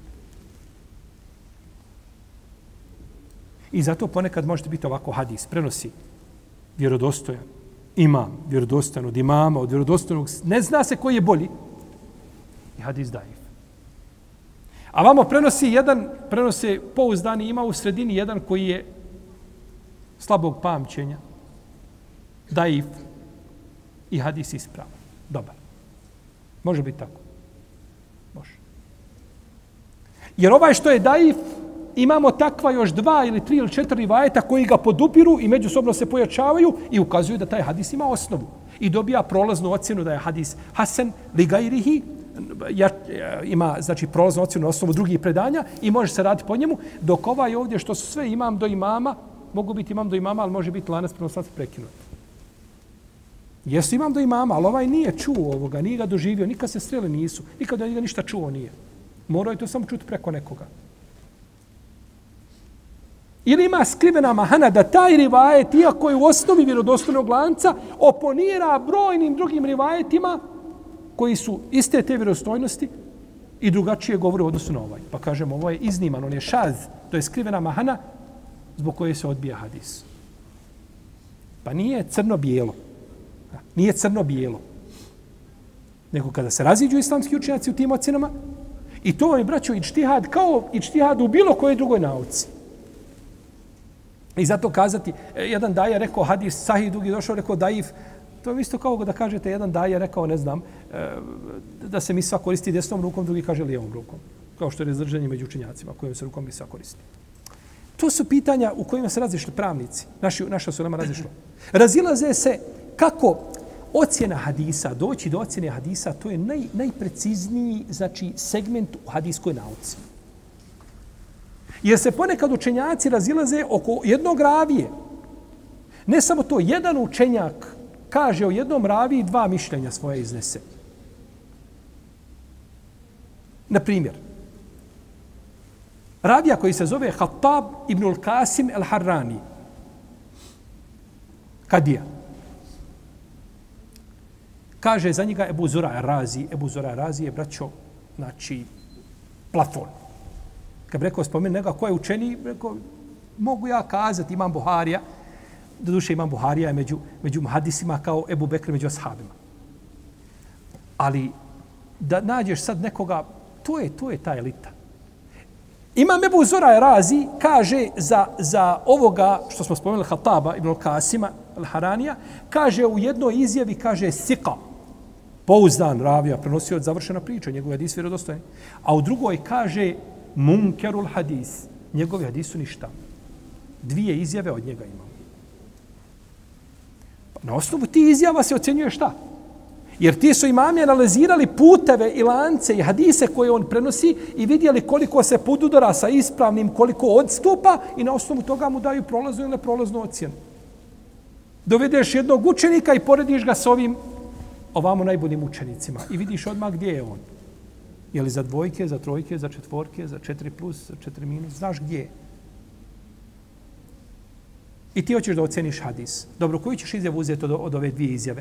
I zato ponekad možete biti ovako hadis, prenosi vjerodostojan imam, vjerodostojan od imama, od vjerodostojnog, ne zna se koji je bolji. I hadis daif. A vamo prenosi jedan, prenose pouzdani, ima u sredini jedan koji je slabog pamćenja, daif i hadis ispravan. Dobar. Može biti tako? Može. Jer ovaj što je daif, imamo takva još dva ili tri ili četiri rivajeta koji ga podupiru i međusobno se pojačavaju i ukazuju da taj hadis ima osnovu. I dobija prolaznu ocjenu da je hadis hasan li gajrihi, ja, ima znači prolaznu ocjenu na osnovu drugih predanja i može se raditi po njemu, dok ovaj ovdje što su sve imam do imama, mogu biti imam do imama, ali može biti lanac prenosilaca prekinut. Jesu imam do imama, ali ovaj nije čuo ovoga, nije ga doživio, nikad se strele nisu, nikad da ništa čuo nije. Morao je to samo čuti preko nekoga. Ili ima skrivena mahana da taj rivajet, iako je u osnovi vjerodostojnog lanca, oponira brojnim drugim rivajetima koji su iste te vjerodostojnosti i drugačije govore u odnosu na ovaj. Pa kažemo, ovo je izniman, on je šaz, to je skrivena mahana zbog koje se odbija hadis. Pa nije crno-bijelo. Nije crno-bijelo. Nego kada se raziđu islamski učenjaci u tim ocjenama, i to vam je, braćo, ičtihad kao ičtihad u bilo kojoj drugoj nauci. I zato kazati, jedan daja rekao hadis sahih, drugi došao rekao daif, to je isto kao da kažete, jedan daja rekao, ne znam, da se misva koristi desnom rukom, drugi kaže lijevom rukom. Kao što je razdržanje među učenjacima kojim se rukom misva koristi. To su pitanja u kojima se razišli pravnici. Naši, naša su nama razišla. Razilaze se kako ocjena hadisa, doći do ocjene hadisa, to je naj, najprecizniji znači, segment u hadiskoj nauci. Jer se ponekad učenjaci razilaze oko jednog ravije. Ne samo to, jedan učenjak kaže o jednom raviji dva mišljenja svoje iznese. Na primjer, ravija koji se zove Hattab ibn al-Qasim al-Harrani. Kadija. Kaže za njega Ebu Zura Razi. Ebu Zura Razi je, braćo, znači, plafon. Kad bi rekao, spomen njega ko je učeni, rekao, mogu ja kazati, imam Buharija, do duše imam Buharija među, među muhadisima kao Ebu Bekr među ashabima. Ali da nađeš sad nekoga, to je, to je ta elita. Imam Ebu Zura Razi kaže za, za ovoga što smo spomenuli Hataba ibn Kasima al-Haranija, kaže u jednoj izjavi, kaže sika, pouzdan ravija, prenosio od završena priča, njegov hadis vjerodostojan. A u drugoj kaže munkerul hadis, njegovi hadis su ništa. Dvije izjave od njega imamo. Na osnovu ti izjava se ocjenjuje šta? Jer ti su imami analizirali puteve i lance i hadise koje on prenosi i vidjeli koliko se podudara sa ispravnim, koliko odstupa i na osnovu toga mu daju prolaznu ili neprolaznu ocjenu. Dovedeš jednog učenika i porediš ga s ovim ovamo najboljim učenicima i vidiš odmah gdje je on. Je li za dvojke, za trojke, za četvorke, za četiri plus, za četiri minus, znaš gdje je. I ti hoćeš da oceniš hadis. Dobro, koju ćeš izjavu uzeti od, od ove dvije izjave?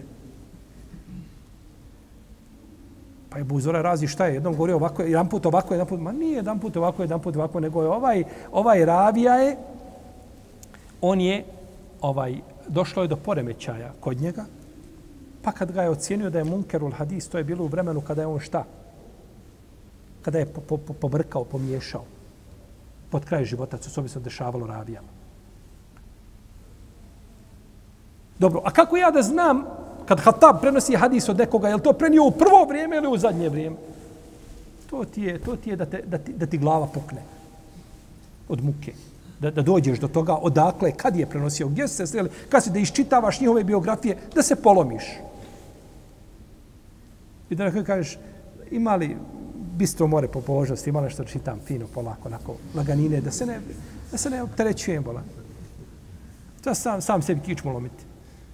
Pa je Buzora razi šta je, jednom govorio ovako, jedan put ovako, jedan put, ma nije jedan put ovako, jedan put ovako, nego je ovaj, ovaj ravija je, on je, ovaj, došlo je do poremećaja kod njega, pa kad ga je ocjenio da je munkerul hadis, to je bilo u vremenu kada je on šta? Kada je po, po, po, pobrkao, pomiješao. Pod kraj života, co se obično dešavalo ravijama. Dobro, a kako ja da znam kad Hatab prenosi hadis od nekoga, je li to prenio u prvo vrijeme ili u zadnje vrijeme? To ti je, to ti je da, te, da, ti, da ti glava pukne od muke. Da, da dođeš do toga odakle, kad je prenosio, gdje se sreli, kad si da iščitavaš njihove biografije, da se polomiš. I da nekako kažeš, ima li bistro more po požnosti, ima nešto čitam fino, polako, onako, laganine, da se ne, da se ne opterećujem, bola. To sam, sam sebi kičmu lomiti.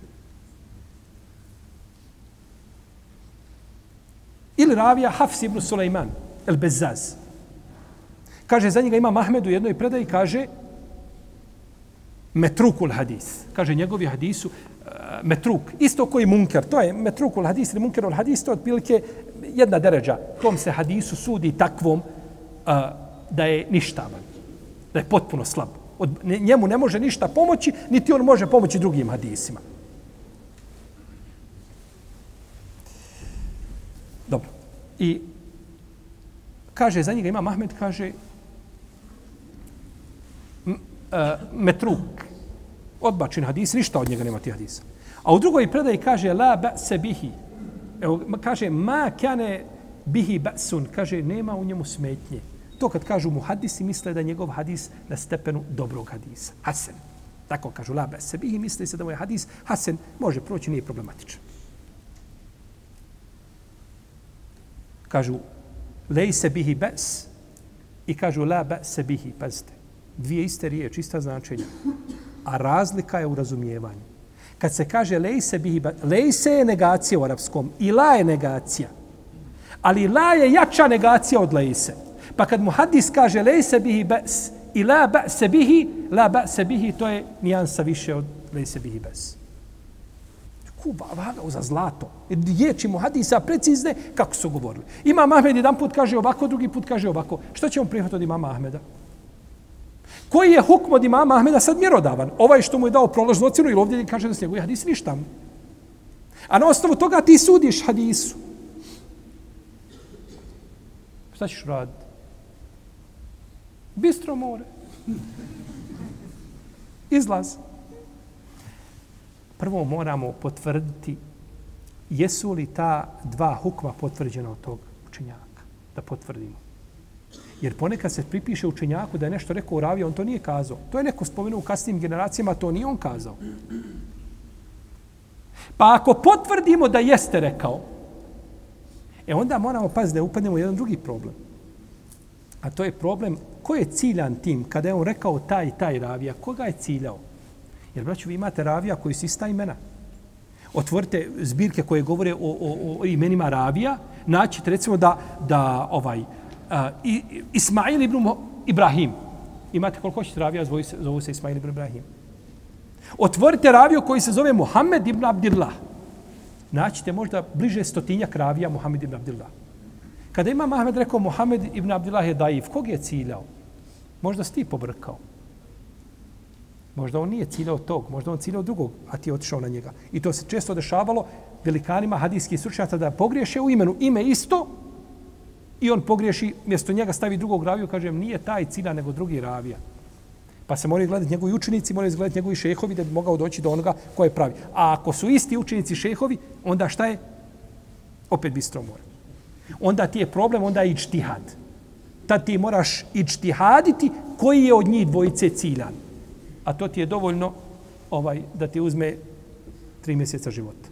Ili ravija Hafs ibn Sulejman, el Bezaz. Kaže, za njega ima Mahmed u jednoj predaji, kaže metrukul hadis. Kaže, njegovi hadisu uh, metruk, isto koji munker. To je metrukul hadis ili munkerul hadis, to je otprilike jedna deređa. Tom se hadisu sudi takvom uh, da je ništavan, da je potpuno slab. Od, njemu ne može ništa pomoći, niti on može pomoći drugim hadisima. Dobro. I kaže, za njega ima Mahmed, kaže m, e, metruk, odbačen hadis, ništa od njega nema ti hadisa. A u drugoj predaji kaže la ba'se bihi. Evo, kaže ma kane bihi ba'sun, kaže nema u njemu smetnje. To kad kažu mu hadisi, misle da je njegov hadis na stepenu dobrog hadisa. Hasen. Tako kažu la ba'se bihi, misle se da mu je hadis hasen, može proći, nije problematičan. Kažu lejse bihi bes i kažu la ba'se bihi, pazite. Dvije iste riječi, ista značenja. A razlika je u razumijevanju. Kad se kaže lejse bihi bes, lejse je negacija u arapskom i la je negacija. Ali la je jača negacija od lejse. Pa kad mu hadis kaže lejse bihi bes i la ba'se bihi, la ba'se bihi, to je nijansa više od lejse bihi bes. Kuba, vagao za zlato. Riječi mu hadisa precizne kako su govorili. Imam Ahmed jedan put kaže ovako, drugi put kaže ovako. Što će on prihvatiti od imama Ahmeda? Koji je hukm od imama Ahmeda sad mjerodavan? Ovaj što mu je dao proložnu ocjenu ili ovdje kaže da se njegovi hadis ništa. A na osnovu toga ti sudiš hadisu. Šta ćeš raditi? Bistro more. Izlaz. Prvo moramo potvrditi jesu li ta dva hukma potvrđena od tog učenjaka. Da potvrdimo. Jer ponekad se pripiše učenjaku da je nešto rekao u raviji, on to nije kazao. To je neko spomenuo u kasnim generacijama, to nije on kazao. Pa ako potvrdimo da jeste rekao, e onda moramo paziti da upadnemo u jedan drugi problem. A to je problem ko je ciljan tim kada je on rekao taj i taj ravija, koga je ciljao? Jer, braću, vi imate ravija koji su ista imena. Otvorite zbirke koje govore o, o, o imenima ravija, naćete recimo da, da ovaj, uh, Ismail ibn Ibrahim. Imate koliko ćete ravija, zovu se, zovu se Ismail ibn Ibrahim. Otvorite raviju koji se zove Muhammed ibn Abdillah. Naćete možda bliže stotinjak ravija Muhammed ibn Abdillah. Kada ima Ahmed rekao Muhammed ibn Abdillah je daif, kog je ciljao? Možda si ti pobrkao. Možda on nije ciljao tog, možda on ciljao drugog, a ti je otišao na njega. I to se često dešavalo velikanima hadijskih stručnjaka da pogriješe u imenu. Ime isto, i on pogriješi, mjesto njega stavi drugog raviju, kažem, nije taj cilja, nego drugi ravija. Pa se moraju gledati njegovi učenici, moraju gledati njegovi šehovi da bi mogao doći do onoga ko je pravi. A ako su isti učenici šehovi, onda šta je? Opet bistro mora. Onda ti je problem, onda je ičtihad. Tad ti moraš ičtihaditi koji je od njih dvojice ciljan. A to ti je dovoljno ovaj da ti uzme tri mjeseca života.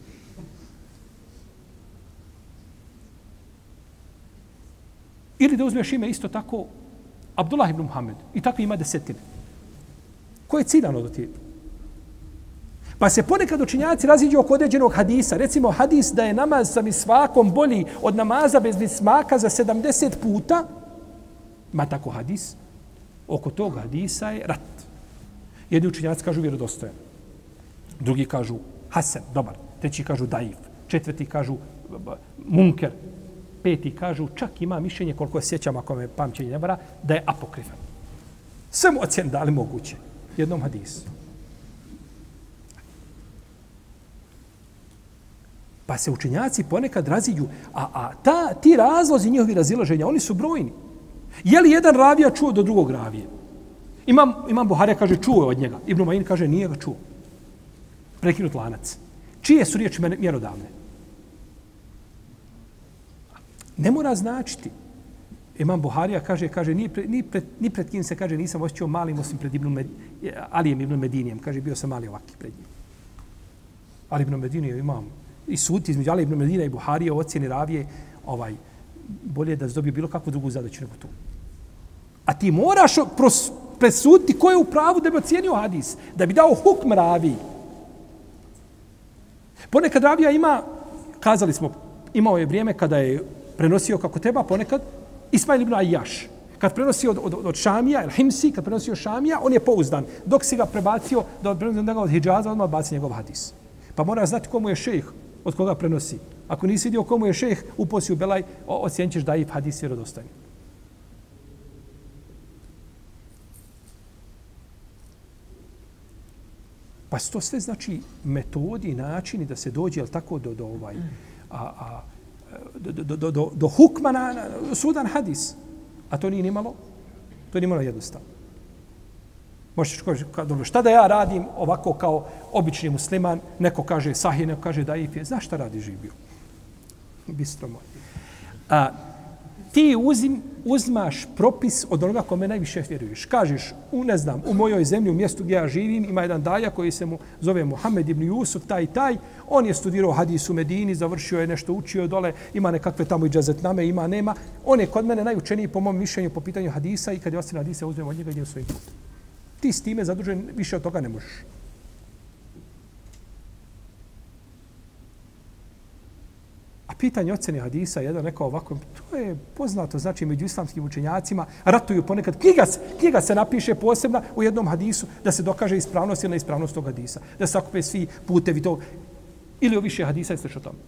Ili da uzmeš ime isto tako Abdullah ibn Muhammed. I tako ima desetine. Ko je ciljano do ti? Pa se ponekad učenjaci raziđu oko određenog hadisa. Recimo hadis da je namaz sa misvakom bolji od namaza bez misvaka za sedamdeset puta. Ma tako hadis. Oko tog hadisa je rat. Jedni učenjaci kažu vjerodostojan. Drugi kažu hasan, dobar. Treći kažu daif. Četvrti kažu munker. Peti kažu, čak ima mišljenje, koliko se sjećam, ako me pamćenje ne vara, da je apokrifan. Sve mu ocjeni dali moguće. Jednom hadisu. Pa se učenjaci ponekad raziđu, a, a ta, ti razlozi njihovi razilaženja, oni su brojni. Je li jedan ravija čuo do drugog ravije? Imam, imam Buharija kaže čuo od njega. Ibn Ma'in kaže nije ga čuo. Prekinut lanac. Čije su riječi mjerodavne? Ne mora značiti. Imam Buharija kaže, kaže ni, pre, ni, pred, ni pred kim se kaže nisam osjećao malim osim pred Ibn Med, Alijem Ibn Medinijem. Kaže bio sam mali ovaki pred njim. Ali Ibn Medinijem imam i sud između Ali Ibn Medina i Buharija u ocjeni ravije ovaj, bolje da dobije bilo kakvu drugu zadaću nego tu. A ti moraš pros, presuditi ko je u pravu da bi ocijenio hadis, da bi dao hukm raviji. Ponekad ravija ima, kazali smo, imao je vrijeme kada je prenosio kako treba, ponekad Ismail ibn Ayyaš. Kad prenosio od, od, od Šamija, El Himsi, kad prenosio Šamija, on je pouzdan. Dok si ga prebacio, da prenosio njega od Hidžaza, odmah baci njegov hadis. Pa mora znati komu je šejh, od koga prenosi. Ako nisi vidio komu je šejh, uposi u belaj, ocijenit ćeš da je hadis vjerodostojni. Pa to sve znači metodi i načini da se dođe, jel tako, do, do ovaj, a, a, do, do, do, do, do hukma na, na sudan hadis. A to nije nimalo, to nije nimalo jednostavno. Možeš kažeš, dobro, šta da ja radim ovako kao obični musliman, neko kaže sahih, neko kaže daif je, znaš šta radi živio? Bistro moj. A, ti uzim, uzmaš propis od onoga kome najviše vjeruješ. Kažeš, u, ne znam, u mojoj zemlji, u mjestu gdje ja živim, ima jedan daja koji se mu zove Muhammed ibn Jusuf, taj i taj. On je studirao hadis u Medini, završio je nešto, učio dole, ima nekakve tamo i džazetname, ima, nema. On je kod mene najučeniji po mom mišljenju po pitanju hadisa i kad je ostane hadisa, uzmem od njega i idem svojim putem. Ti s time zadužen, više od toga ne možeš. A pitanje ocjene hadisa, jedan rekao ovako, to je poznato, znači među islamskim učenjacima, ratuju ponekad, knjiga se, knjiga se napiše posebna u jednom hadisu da se dokaže ispravnost ili neispravnost tog hadisa, da se sakupe svi putevi tog, ili o više hadisa i slično tome.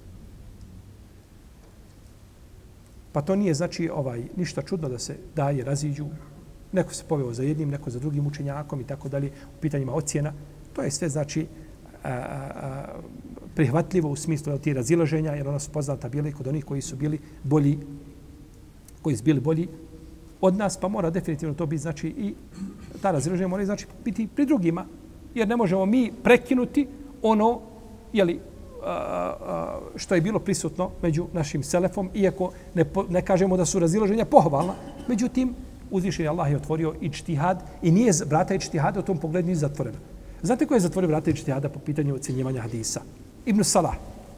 Pa to nije znači ovaj ništa čudno da se daje raziđu. Neko se poveo za jednim, neko za drugim učenjakom i tako dalje u pitanjima ocjena. To je sve znači a, a, prihvatljivo u smislu ti razilaženja, jer ona su poznata bili kod onih koji su bili bolji, koji su bili bolji od nas, pa mora definitivno to biti znači i ta razilaženja mora znači biti pri drugima, jer ne možemo mi prekinuti ono jeli, a, a, što je bilo prisutno među našim selefom, iako ne, ne kažemo da su razilaženja pohvalna, međutim, uzvišeni Allah je otvorio ičtihad i nije vrata ičtihada u tom pogledu nije zatvorena. Znate ko je zatvorio vrata ičtihada po pitanju ocjenjivanja hadisa? Ibn Salah.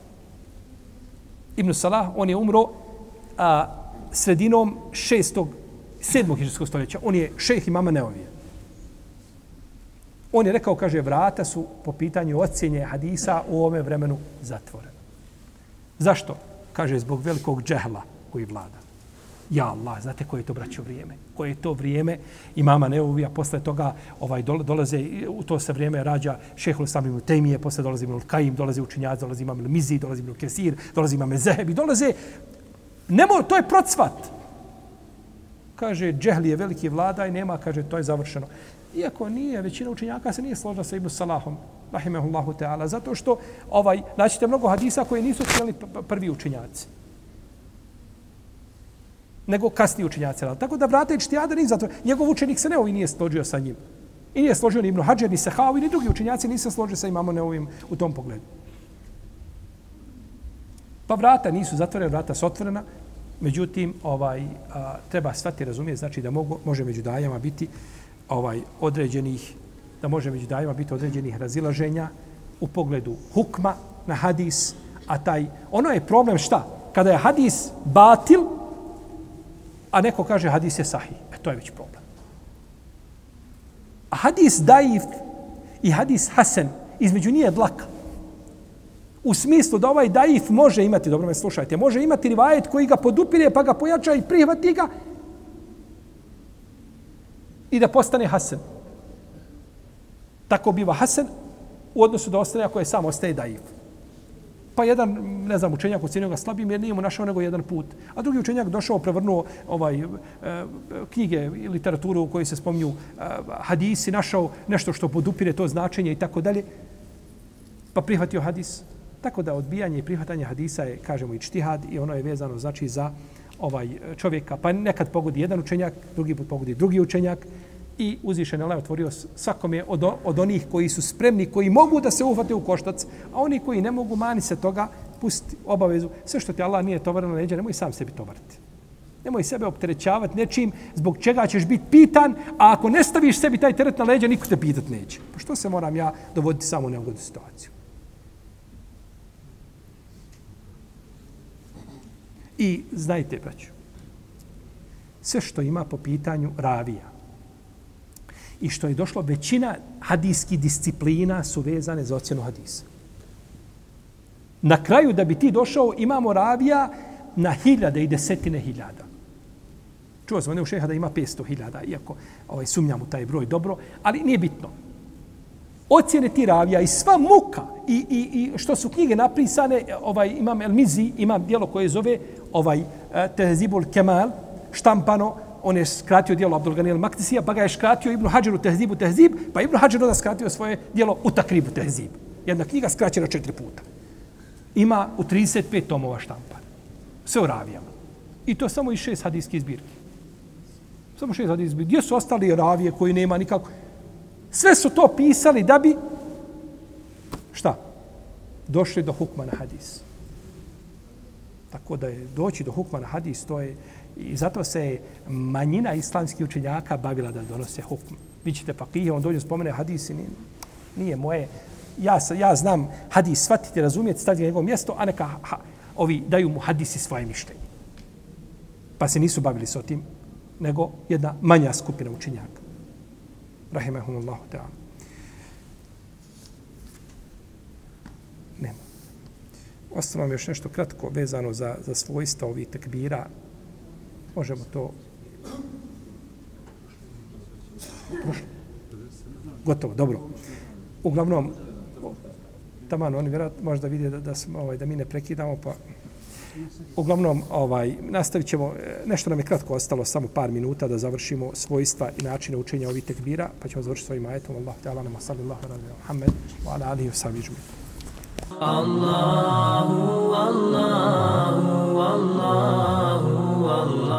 Ibn Salah, on je umro a, sredinom šestog, sedmog hidžrskog stoljeća. On je šejh imama Neovije. On je rekao, kaže, vrata su po pitanju ocjenje hadisa u ovome vremenu zatvorena. Zašto? Kaže, zbog velikog džehla koji vlada. Ja Allah, znate koje je to braćo vrijeme? Koje je to vrijeme imama Neovija, posle toga ovaj dolaze, u to se vrijeme rađa Šejhul Islam ibn Tejmije, posle dolazi ibn Kajim, dolaze učinjaci, dolazi imam Mizi, dolazi ibn Kesir, dolazi imam Zehebi, dolaze, nemo, to je procvat. Kaže, džehli je veliki vlada i nema, kaže, to je završeno. Iako nije, većina učenjaka se nije složila sa Ibn Salahom, rahimehullahu ta'ala, zato što ovaj, naćete mnogo hadisa koje nisu cijeli prvi učenjaci. nego kasniji učenjaci. Tako da vrata ičtihada nije zato. Njegov učenik se ne ovi nije složio sa njim. I nije složio ni Ibn Hadžer, ni Sehavi, ni drugi učenjaci nisu složili sa imamo Neovim u tom pogledu. Pa vrata nisu zatvorena, vrata su otvorena. Međutim, ovaj, a, treba shvatiti, razumije, znači da mogu, može među dajama biti ovaj, određenih, da može među dajama biti određenih razilaženja u pogledu hukma na hadis, a taj, ono je problem šta? Kada je hadis batil, a neko kaže hadis je sahih. E, to je već problem. A hadis daif i hadis hasan između nije dlaka. U smislu da ovaj daif može imati, dobro me slušajte, može imati rivajet koji ga podupire, pa ga pojača i prihvati ga i da postane hasan. Tako biva hasan u odnosu do ostane ako je sam ostaje daif. Pa jedan, ne znam, učenjak ocjenio ga slabim jer nije mu našao nego jedan put. A drugi učenjak došao, prevrnuo ovaj, e, knjige i literaturu u kojoj se spominju e, hadisi, našao nešto što podupire to značenje i tako dalje, pa prihvatio hadis. Tako da odbijanje i prihvatanje hadisa je, kažemo, i čtihad i ono je vezano znači za ovaj čovjeka. Pa nekad pogodi jedan učenjak, drugi put pogodi drugi učenjak i uzvišen Allah otvorio svakome od, od onih koji su spremni, koji mogu da se uhvate u koštac, a oni koji ne mogu, mani se toga, pusti obavezu. Sve što ti Allah nije tovarno na leđa, nemoj sam sebi tovariti. Nemoj sebe opterećavati nečim zbog čega ćeš biti pitan, a ako ne staviš sebi taj teret na leđa, niko te pitat neće. Pa što se moram ja dovoditi samo u neugodnu situaciju? I znajte, braću, sve što ima po pitanju ravija i što je došlo, većina hadijskih disciplina su vezane za ocjenu hadisa. Na kraju, da bi ti došao, imamo ravija na hiljade i desetine hiljada. Čuo sam u šeha da ima petsto hiljada, iako ovaj, sumnjam u taj broj dobro, ali nije bitno. Ocjene ti ravija i sva muka i, i, i što su knjige napisane, ovaj, imam El Mizi, imam dijelo koje zove ovaj, Tehzibul Kemal, štampano, on je skratio dijelo Abdul Gani al-Makdisija, pa ga je skratio Ibn Hadžeru Tehzibu Tehzib, pa Ibn Hadžer onda skratio svoje dijelo u Takribu Tehzib. Jedna knjiga skraćena četiri puta. Ima u trideset pet tomova štampa. Sve u ravijama. I to samo iz šest hadijskih zbirki. Samo šest hadijskih zbirki. Gdje su ostali ravije koji nema nikako? Sve su to pisali da bi, šta? Došli do hukma na hadis. Tako da je doći do hukma na hadis, to je, i zato se manjina islamskih učenjaka bavila da donose hukm. Vi ćete fakije, on dođe spomene hadis i nije, nije moje. Ja, ja znam hadis shvatiti, razumijeti, staviti na njegovo mjesto, a neka ha, ovi daju mu hadisi svoje mišljenje. Pa se nisu bavili s tim, nego jedna manja skupina učenjaka. Rahimahumullahu ta'ala. Nema. Ostalo nam još nešto kratko vezano za, za svojstva ovih tekbira. Možemo to... Prošlo. Gotovo, dobro. Uglavnom, taman, oni vjerojatno možda vide da, da, smo, ovaj, da mi ne prekidamo, pa... Uglavnom, ovaj, nastavit ćemo, nešto nam je kratko ostalo, samo par minuta da završimo svojstva i načine učenja ovih tekbira, pa ćemo završiti svojim ajetom. Allahu ta'ala, nama sallallahu alaihi wa Muhammed, wa ala alihi wa sahbihi ajma'in. Allahu, Allahu, Allahu, Allahu.